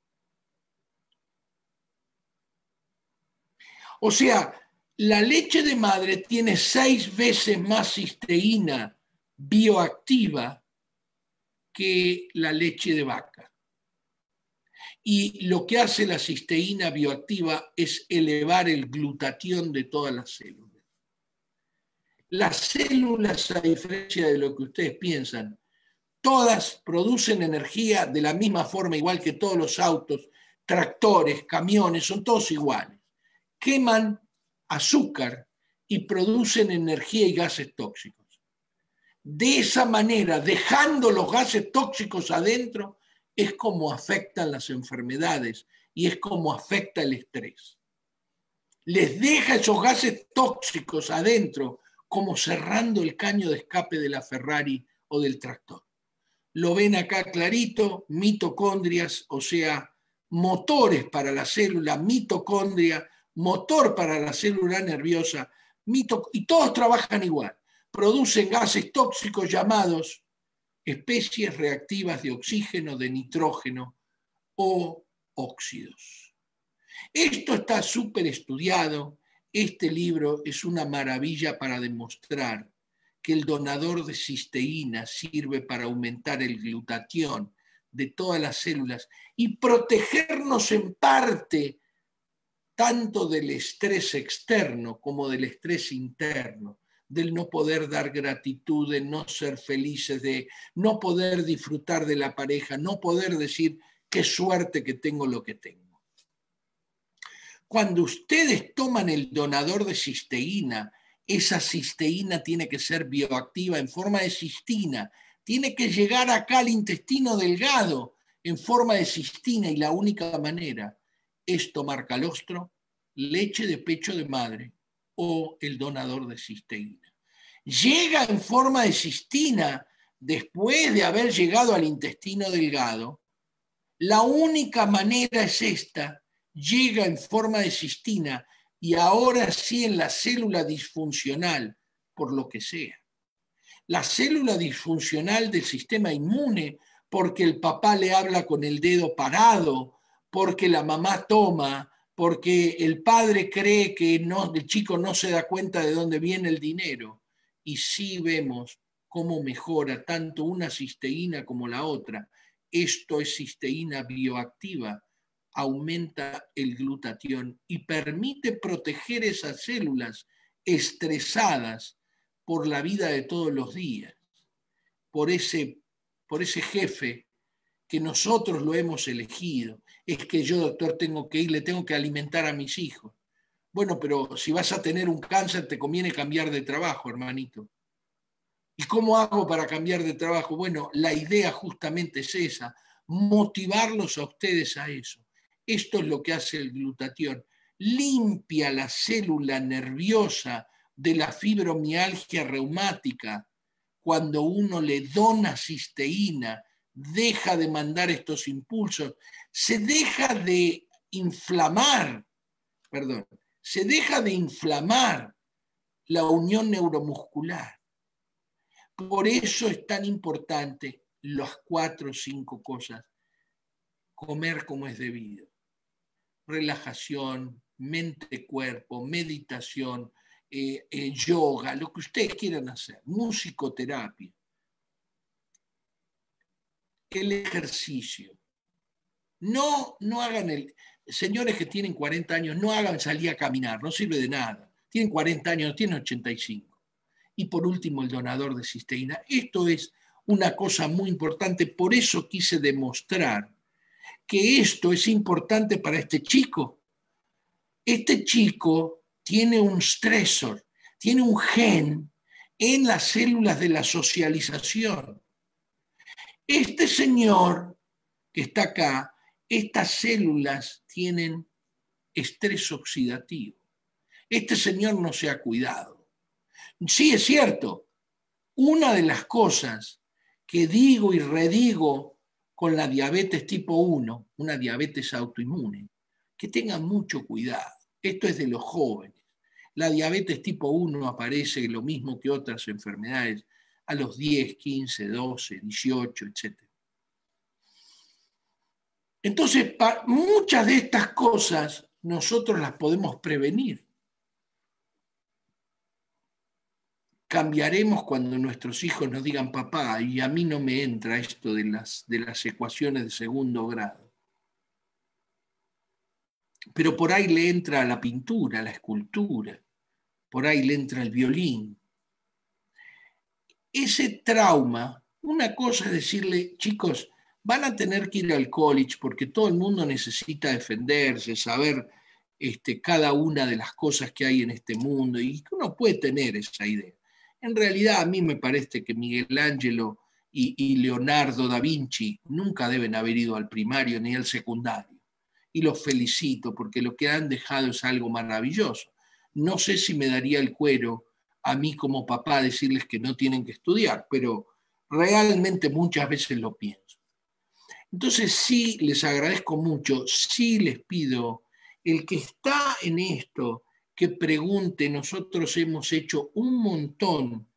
O sea, la leche de madre tiene seis veces más cisteína bioactiva que la leche de vaca. Y lo que hace la cisteína bioactiva es elevar el glutatión de todas las células. Las células, a diferencia de lo que ustedes piensan, todas producen energía de la misma forma, igual que todos los autos, tractores, camiones, son todos iguales. Queman azúcar y producen energía y gases tóxicos. De esa manera, dejando los gases tóxicos adentro, es como afectan las enfermedades y es como afecta el estrés. Les deja esos gases tóxicos adentro como cerrando el caño de escape de la Ferrari o del tractor. Lo ven acá clarito, mitocondrias, o sea, motores para la célula, mitocondria, motor para la célula nerviosa, mito, y todos trabajan igual. Producen gases tóxicos llamados especies reactivas de oxígeno, de nitrógeno o óxidos. Esto está súper estudiado. Este libro es una maravilla para demostrar que el donador de cisteína sirve para aumentar el glutatión de todas las células y protegernos en parte tanto del estrés externo como del estrés interno, del no poder dar gratitud, de no ser felices, de no poder disfrutar de la pareja, no poder decir qué suerte que tengo lo que tengo. Cuando ustedes toman el donador de cisteína, esa cisteína tiene que ser bioactiva en forma de cistina, tiene que llegar acá al intestino delgado en forma de cistina y la única manera es tomar calostro, leche de pecho de madre o el donador de cisteína. Llega en forma de cistina después de haber llegado al intestino delgado. La única manera es esta, llega en forma de cistina y ahora sí en la célula disfuncional, por lo que sea. La célula disfuncional del sistema inmune, porque el papá le habla con el dedo parado, porque la mamá toma, porque el padre cree que no, el chico no se da cuenta de dónde viene el dinero. Y sí vemos cómo mejora tanto una cisteína como la otra. Esto es cisteína bioactiva, aumenta el glutatión y permite proteger esas células estresadas por la vida de todos los días, por ese, por ese jefe que nosotros lo hemos elegido. Es que yo, doctor, tengo que ir, le tengo que alimentar a mis hijos. Bueno, pero si vas a tener un cáncer, te conviene cambiar de trabajo, hermanito. ¿Y cómo hago para cambiar de trabajo? Bueno, la idea justamente es esa, motivarlos a ustedes a eso. Esto es lo que hace el glutatión. Limpia la célula nerviosa de la fibromialgia reumática. Cuando uno le dona cisteína, deja de mandar estos impulsos, se deja de inflamar, perdón, se deja de inflamar la unión neuromuscular. Por eso es tan importante las cuatro o cinco cosas. Comer como es debido. Relajación, mente-cuerpo, meditación, eh, eh, yoga, lo que ustedes quieran hacer, musicoterapia. El ejercicio. No, no hagan el... Señores que tienen cuarenta años, no hagan salir a caminar, no sirve de nada. Tienen cuarenta años, tienen ochenta y cinco. Y por último, el donador de cisteína. Esto es una cosa muy importante, por eso quise demostrar que esto es importante para este chico. Este chico tiene un stresor, tiene un gen en las células de la socialización. Este señor que está acá, estas células tienen estrés oxidativo. Este señor no se ha cuidado. Sí, es cierto. Una de las cosas que digo y redigo con la diabetes tipo uno, una diabetes autoinmune, que tengan mucho cuidado. Esto es de los jóvenes. La diabetes tipo uno aparece lo mismo que otras enfermedades a los diez, quince, doce, dieciocho, etcétera. Entonces, muchas de estas cosas nosotros las podemos prevenir. Cambiaremos cuando nuestros hijos nos digan, papá, y a mí no me entra esto de las, de las ecuaciones de segundo grado. Pero por ahí le entra la pintura, la escultura, por ahí le entra el violín. Ese trauma, una cosa es decirle, chicos, van a tener que ir al college porque todo el mundo necesita defenderse, saber este, cada una de las cosas que hay en este mundo, y uno puede tener esa idea. En realidad, a mí me parece que Miguel Ángelo y, y Leonardo da Vinci nunca deben haber ido al primario ni al secundario. Y los felicito porque lo que han dejado es algo maravilloso. No sé si me daría el cuero a mí como papá decirles que no tienen que estudiar, pero realmente muchas veces lo pienso. Entonces sí les agradezco mucho, sí les pido, el que está en esto, que pregunte. Nosotros hemos hecho un montón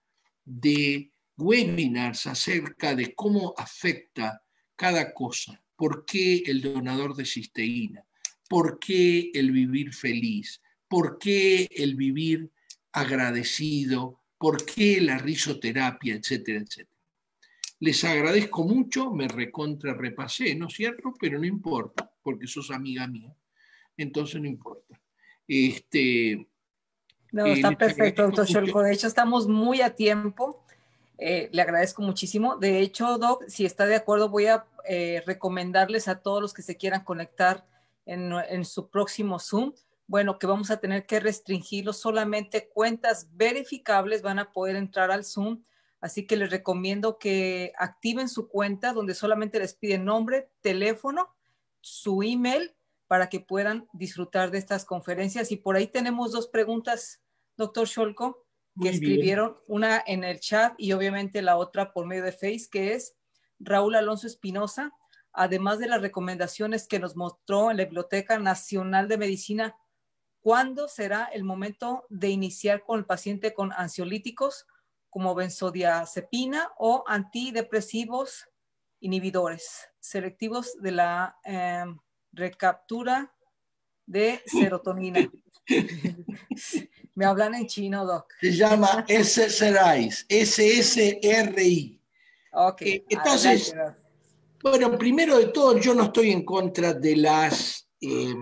de webinars acerca de cómo afecta cada cosa. ¿Por qué el donador de cisteína? ¿Por qué el vivir feliz? ¿Por qué el vivir agradecido? ¿Por qué la risoterapia? Etcétera, etcétera. Les agradezco mucho, me recontra repasé, ¿no es cierto? Pero no importa, porque sos amiga mía, entonces no importa. Este, No, eh, está les perfecto, agradezco doctor mucho. Sholko. De hecho, estamos muy a tiempo. Eh, le agradezco muchísimo. De hecho, Doc, si está de acuerdo, voy a eh, recomendarles a todos los que se quieran conectar en, en su próximo Zoom, bueno, que vamos a tener que restringirlo. Solamente cuentas verificables van a poder entrar al Zoom. Así que les recomiendo que activen su cuenta donde solamente les piden nombre, teléfono, su email para que puedan disfrutar de estas conferencias. Y por ahí tenemos dos preguntas, doctor Sholko, que Muy bien. escribieron, una en el chat y obviamente la otra por medio de Face, que es Raúl Alonso Espinosa. Además de las recomendaciones que nos mostró en la Biblioteca Nacional de Medicina, ¿cuándo será el momento de iniciar con el paciente con ansiolíticos como benzodiazepina o antidepresivos inhibidores selectivos de la eh, recaptura de serotonina? Me hablan en chino, Doc. Se llama S S R I, S S R I. Ok, Eh, adelante, entonces, Doc. bueno, primero de todo, yo no estoy en contra de las, eh,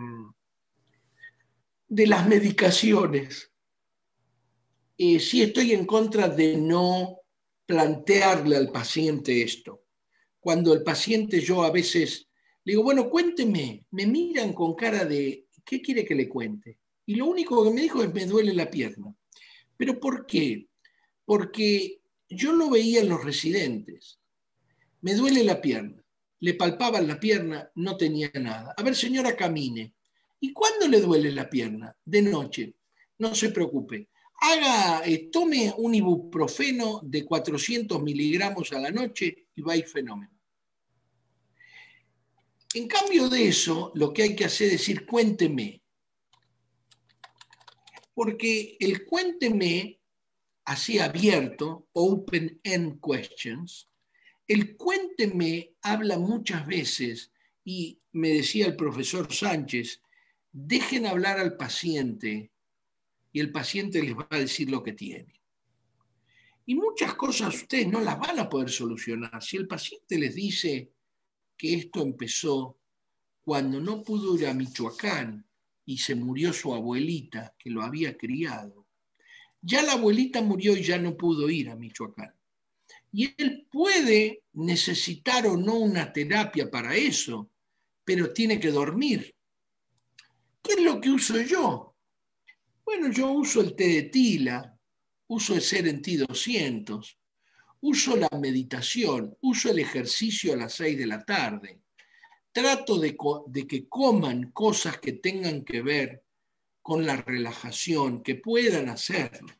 de las medicaciones. Eh, sí estoy en contra de no plantearle al paciente esto. Cuando el paciente, yo a veces le digo, bueno, cuénteme, me miran con cara de, ¿qué quiere que le cuente? Y lo único que me dijo es, me duele la pierna. ¿Pero por qué? Porque yo lo veía en los residentes. Me duele la pierna. Le palpaban la pierna, no tenía nada. A ver, señora, camine. ¿Y cuándo le duele la pierna? De noche. No se preocupe. Haga, eh, tome un ibuprofeno de cuatrocientos miligramos a la noche y va a ir fenómeno. En cambio de eso, lo que hay que hacer es decir, cuénteme. Porque el cuénteme, así abierto, open-end questions, el cuénteme habla muchas veces, y me decía el profesor Sánchez, dejen hablar al paciente y el paciente les va a decir lo que tiene. Y muchas cosas ustedes no las van a poder solucionar. Si el paciente les dice que esto empezó cuando no pudo ir a Michoacán y se murió su abuelita que lo había criado, ya la abuelita murió y ya no pudo ir a Michoacán. Y él puede necesitar o no una terapia para eso, pero tiene que dormir. ¿Qué es lo que uso yo? Bueno, yo uso el té de tila, uso el Serenity doscientos, uso la meditación, uso el ejercicio a las seis de la tarde. Trato de, de que coman cosas que tengan que ver con la relajación, que puedan hacerlo.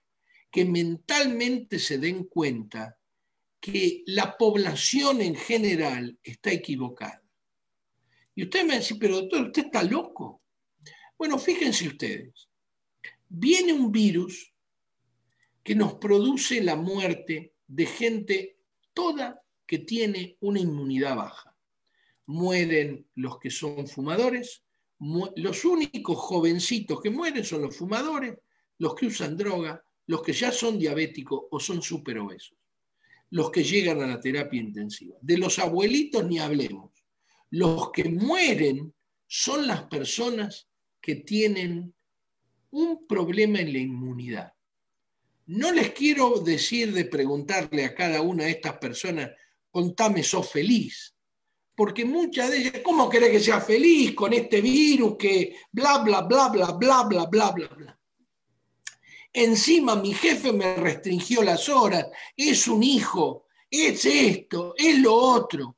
que mentalmente se den cuenta que la población en general está equivocada. Y usted me dice, pero doctor, ¿usted está loco? Bueno, fíjense ustedes, viene un virus que nos produce la muerte de gente toda que tiene una inmunidad baja. Mueren los que son fumadores, los únicos jovencitos que mueren son los fumadores, los que usan droga, los que ya son diabéticos o son superobesos, los que llegan a la terapia intensiva. De los abuelitos ni hablemos. Los que mueren son las personas que tienen un problema en la inmunidad. No les quiero decir de preguntarle a cada una de estas personas, contame, sos feliz. Porque muchas de ellas, ¿cómo querés que sea feliz con este virus que bla, bla, bla, bla, bla, bla, bla, bla, bla? Encima mi jefe me restringió las horas, es un hijo, es esto, es lo otro.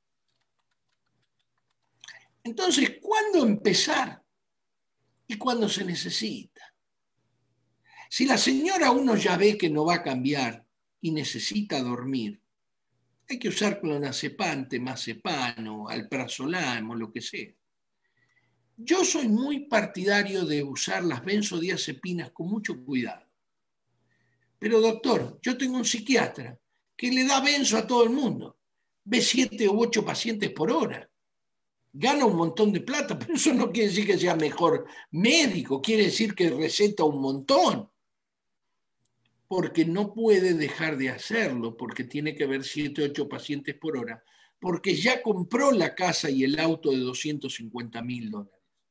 Entonces, ¿cuándo empezar? Y cuándo se necesita. Si la señora uno ya ve que no va a cambiar y necesita dormir, hay que usar clonazepam, temazepam o alprazolam o lo que sea. Yo soy muy partidario de usar las benzodiazepinas con mucho cuidado. Pero doctor, yo tengo un psiquiatra que le da benzo a todo el mundo. Ve siete u ocho pacientes por hora. Gana un montón de plata, pero eso no quiere decir que sea mejor médico, quiere decir que receta un montón. Porque no puede dejar de hacerlo, porque tiene que ver siete u ocho pacientes por hora, porque ya compró la casa y el auto de doscientos cincuenta mil dólares.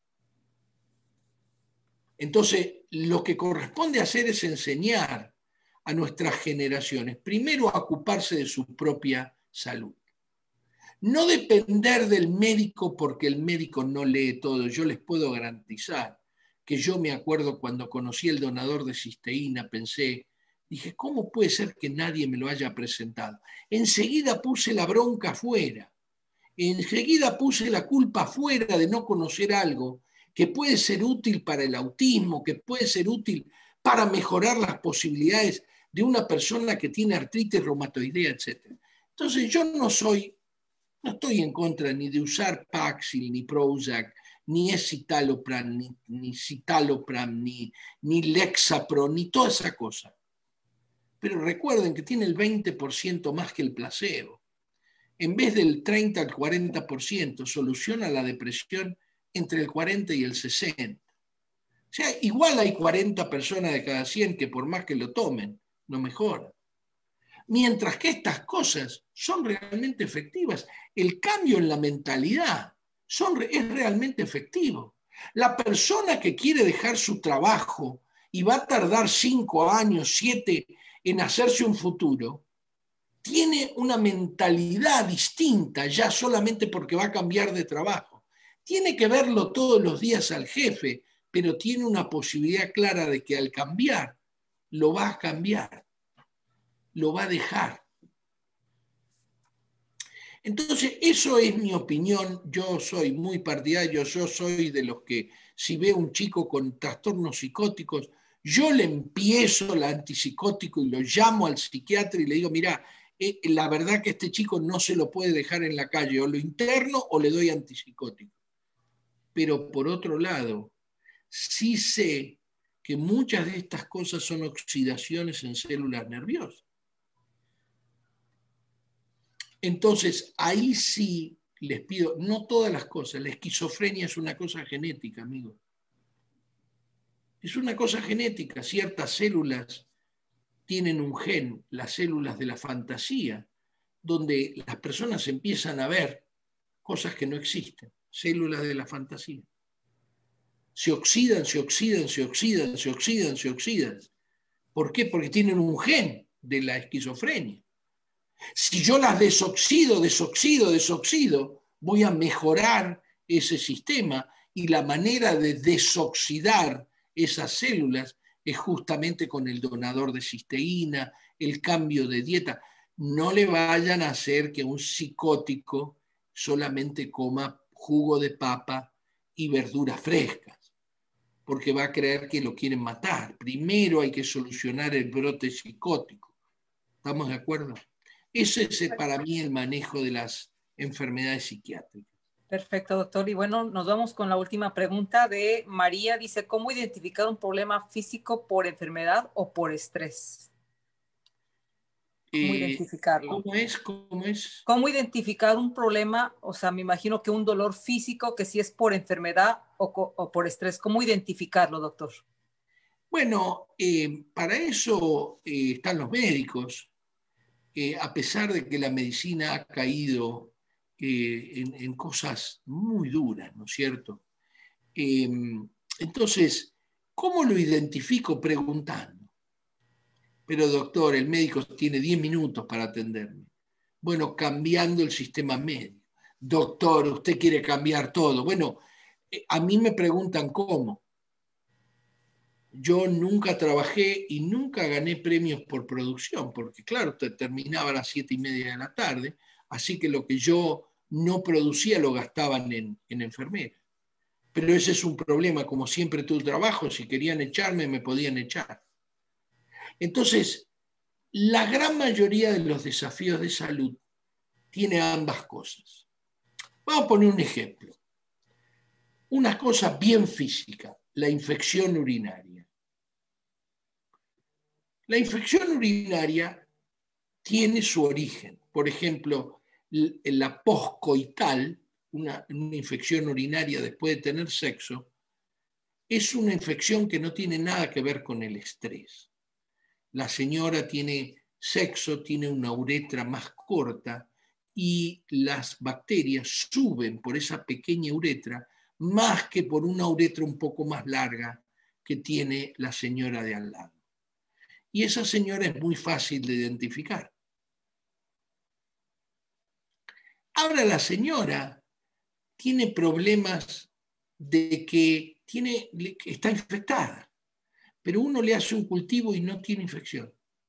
Entonces, lo que corresponde hacer es enseñar a nuestras generaciones, primero a ocuparse de su propia salud. No depender del médico porque el médico no lee todo. Yo les puedo garantizar que yo me acuerdo cuando conocí el donador de cisteína, pensé, dije, ¿cómo puede ser que nadie me lo haya presentado? Enseguida puse la bronca afuera. Enseguida puse la culpa afuera de no conocer algo que puede ser útil para el autismo, que puede ser útil para mejorar las posibilidades de una persona que tiene artritis reumatoidea, etcétera. Entonces yo no soy, no estoy en contra ni de usar Paxil, ni Prozac, ni escitalopram, ni, ni citalopram, ni, ni Lexapro, ni toda esa cosa. Pero recuerden que tiene el veinte por ciento más que el placebo. En vez del treinta al cuarenta por ciento, soluciona la depresión entre el cuarenta y el sesenta. O sea, igual hay cuarenta personas de cada cien que por más que lo tomen, no mejoran. Mientras que estas cosas son realmente efectivas. El cambio en la mentalidad son, es realmente efectivo. La persona que quiere dejar su trabajo y va a tardar cinco años, siete en hacerse un futuro, tiene una mentalidad distinta ya solamente porque va a cambiar de trabajo. Tiene que verlo todos los días al jefe, pero tiene una posibilidad clara de que al cambiar, lo va a cambiar, lo va a dejar. Entonces, eso es mi opinión. Yo soy muy partidario, yo soy de los que si veo un chico con trastornos psicóticos, yo le empiezo el antipsicótico y lo llamo al psiquiatra y le digo, mira, eh, la verdad que este chico no se lo puede dejar en la calle, o lo interno o le doy antipsicótico. Pero por otro lado, sí sé que muchas de estas cosas son oxidaciones en células nerviosas. Entonces, ahí sí les pido, no todas las cosas, la esquizofrenia es una cosa genética, amigos. Es una cosa genética, ciertas células tienen un gen, las células de la fantasía, donde las personas empiezan a ver cosas que no existen, células de la fantasía. Se oxidan, se oxidan, se oxidan, se oxidan, se oxidan. ¿Por qué? Porque tienen un gen de la esquizofrenia. Si yo las desoxido, desoxido, desoxido, voy a mejorar ese sistema y la manera de desoxidar esas células es justamente con el donador de cisteína, el cambio de dieta. No le vayan a hacer que un psicótico solamente coma jugo de papa y verduras frescas. porque va a creer que lo quieren matar. Primero hay que solucionar el brote psicótico. ¿Estamos de acuerdo? Ese es para mí el manejo de las enfermedades psiquiátricas. Perfecto, doctor. Y bueno, nos vamos con la última pregunta de María. Dice, ¿cómo identificar un problema físico por enfermedad o por estrés? ¿Cómo Eh, identificarlo? ¿Cómo es? ¿Cómo es? ¿Cómo identificar un problema? O sea, me imagino que un dolor físico, que si es por enfermedad o, o por estrés. ¿Cómo identificarlo, doctor? Bueno, eh, para eso eh, están los médicos. Eh, a pesar de que la medicina ha caído eh, en, en, cosas muy duras, ¿no es cierto? Eh, entonces, ¿cómo lo identifico? Preguntando. Pero doctor, el médico tiene diez minutos para atenderme. Bueno, cambiando el sistema médico. Doctor, usted quiere cambiar todo. Bueno, eh, a mí me preguntan cómo. Yo nunca trabajé y nunca gané premios por producción, porque claro, te terminaba a las siete y media de la tarde, así que lo que yo no producía lo gastaban en, en enfermera. Pero ese es un problema, como siempre tuve trabajo, si querían echarme me podían echar. Entonces, la gran mayoría de los desafíos de salud tiene ambas cosas. Vamos a poner un ejemplo. Una cosa bien física, la infección urinaria. La infección urinaria tiene su origen. Por ejemplo, la poscoital, una, una infección urinaria después de tener sexo, es una infección que no tiene nada que ver con el estrés. La señora tiene sexo, tiene una uretra más corta y las bacterias suben por esa pequeña uretra más que por una uretra un poco más larga que tiene la señora de al lado. Y esa señora es muy fácil de identificar. Ahora la señora tiene problemas de que tiene, está infectada, pero uno le hace un cultivo y no tiene infección.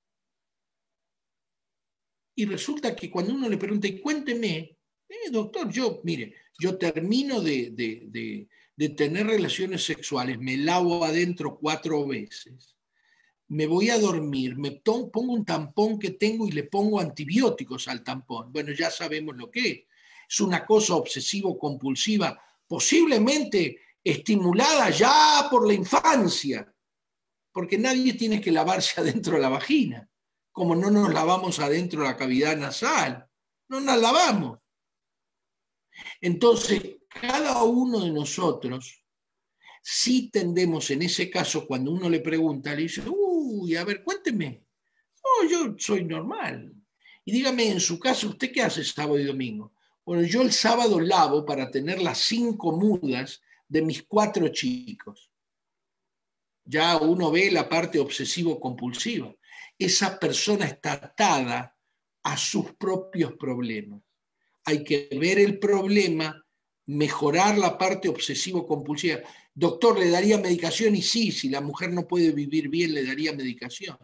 Y resulta que cuando uno le pregunta, cuénteme, eh, doctor, yo, mire, yo termino de, de, de, de tener relaciones sexuales, me lavo adentro cuatro veces, me voy a dormir, me pongo un tampón que tengo y le pongo antibióticos al tampón. Bueno, ya sabemos lo que es. Es una cosa obsesivo-compulsiva, posiblemente estimulada ya por la infancia, porque nadie tiene que lavarse adentro de la vagina, como no nos lavamos adentro de la cavidad nasal, no nos lavamos. Entonces, cada uno de nosotros, sí tendemos en ese caso, cuando uno le pregunta, le dice, uy, a ver, cuénteme. No, yo soy normal. Y dígame, en su caso, ¿usted qué hace sábado y domingo? Bueno, yo el sábado lavo para tener las cinco mudas de mis cuatro chicos. Ya uno ve la parte obsesivo-compulsiva. Esa persona está atada a sus propios problemas. Hay que ver el problema, mejorar la parte obsesivo-compulsiva. Doctor, ¿le daría medicación? Y sí, si la mujer no puede vivir bien, le daría medicación.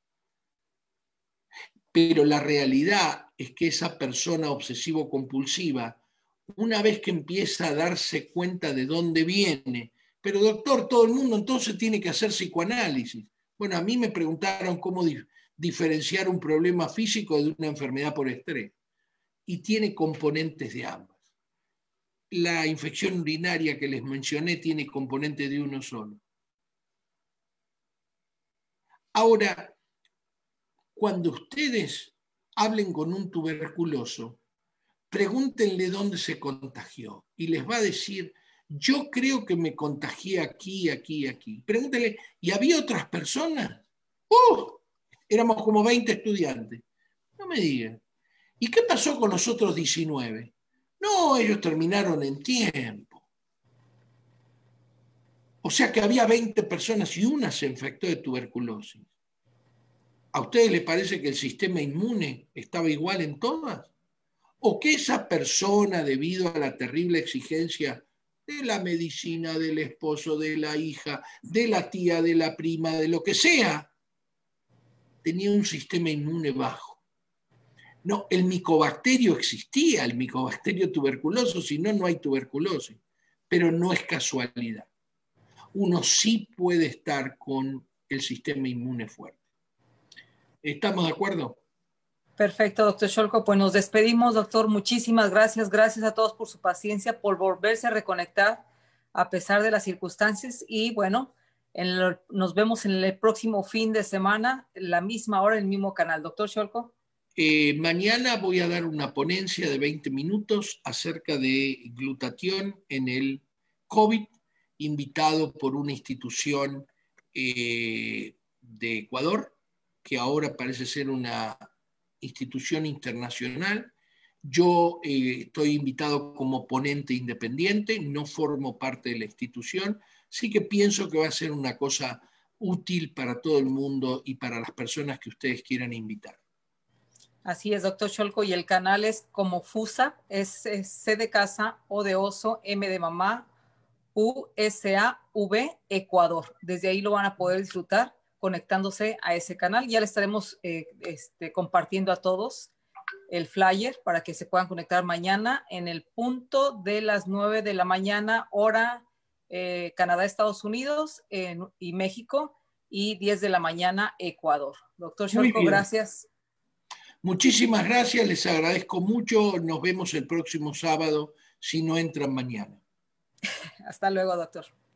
Pero la realidad es que esa persona obsesivo-compulsiva, una vez que empieza a darse cuenta de dónde viene, pero doctor, todo el mundo entonces tiene que hacer psicoanálisis. Bueno, a mí me preguntaron cómo dif- diferenciar un problema físico de una enfermedad por estrés. Y tiene componentes de ambas. La infección urinaria que les mencioné tiene componentes de uno solo. Ahora, cuando ustedes hablen con un tuberculoso, pregúntenle dónde se contagió y les va a decir, yo creo que me contagié aquí, aquí, aquí. Pregúntenle, ¿y había otras personas? ¡Uh! Éramos como veinte estudiantes. No me digan. ¿Y qué pasó con los otros diecinueve? No, ellos terminaron en tiempo. O sea que había veinte personas y una se infectó de tuberculosis. ¿A ustedes les parece que el sistema inmune estaba igual en todas? ¿O que esa persona, debido a la terrible exigencia de la medicina, del esposo, de la hija, de la tía, de la prima, de lo que sea, tenía un sistema inmune bajo? No, el micobacterio existía, el micobacterio tuberculoso, si no, no hay tuberculosis, pero no es casualidad. uno sí puede estar con el sistema inmune fuerte. ¿Estamos de acuerdo? Perfecto, doctor Scholko. Pues nos despedimos, doctor. Muchísimas gracias. Gracias a todos por su paciencia, por volverse a reconectar a pesar de las circunstancias. Y bueno, en el, nos vemos en el próximo fin de semana, la misma hora, el mismo canal. Doctor Scholko. Eh, mañana voy a dar una ponencia de veinte minutos acerca de glutatión en el COVID, invitado por una institución eh, de Ecuador, que ahora parece ser una institución internacional. Yo eh, estoy invitado como ponente independiente, no formo parte de la institución, sí que pienso que va a ser una cosa útil para todo el mundo y para las personas que ustedes quieran invitar. Así es, doctor Scholko, y el canal es como FUSA, es, es C de casa, O de oso, M de mamá, U S A V Ecuador. Desde ahí lo van a poder disfrutar conectándose a ese canal. Ya le estaremos eh, este, compartiendo a todos el flyer para que se puedan conectar mañana en el punto de las nueve de la mañana, hora eh, Canadá, Estados Unidos eh, y México, y diez de la mañana, Ecuador. Doctor Scholko, gracias. Muchísimas gracias, les agradezco mucho. Nos vemos el próximo sábado, si no entran mañana. Hasta luego, doctor.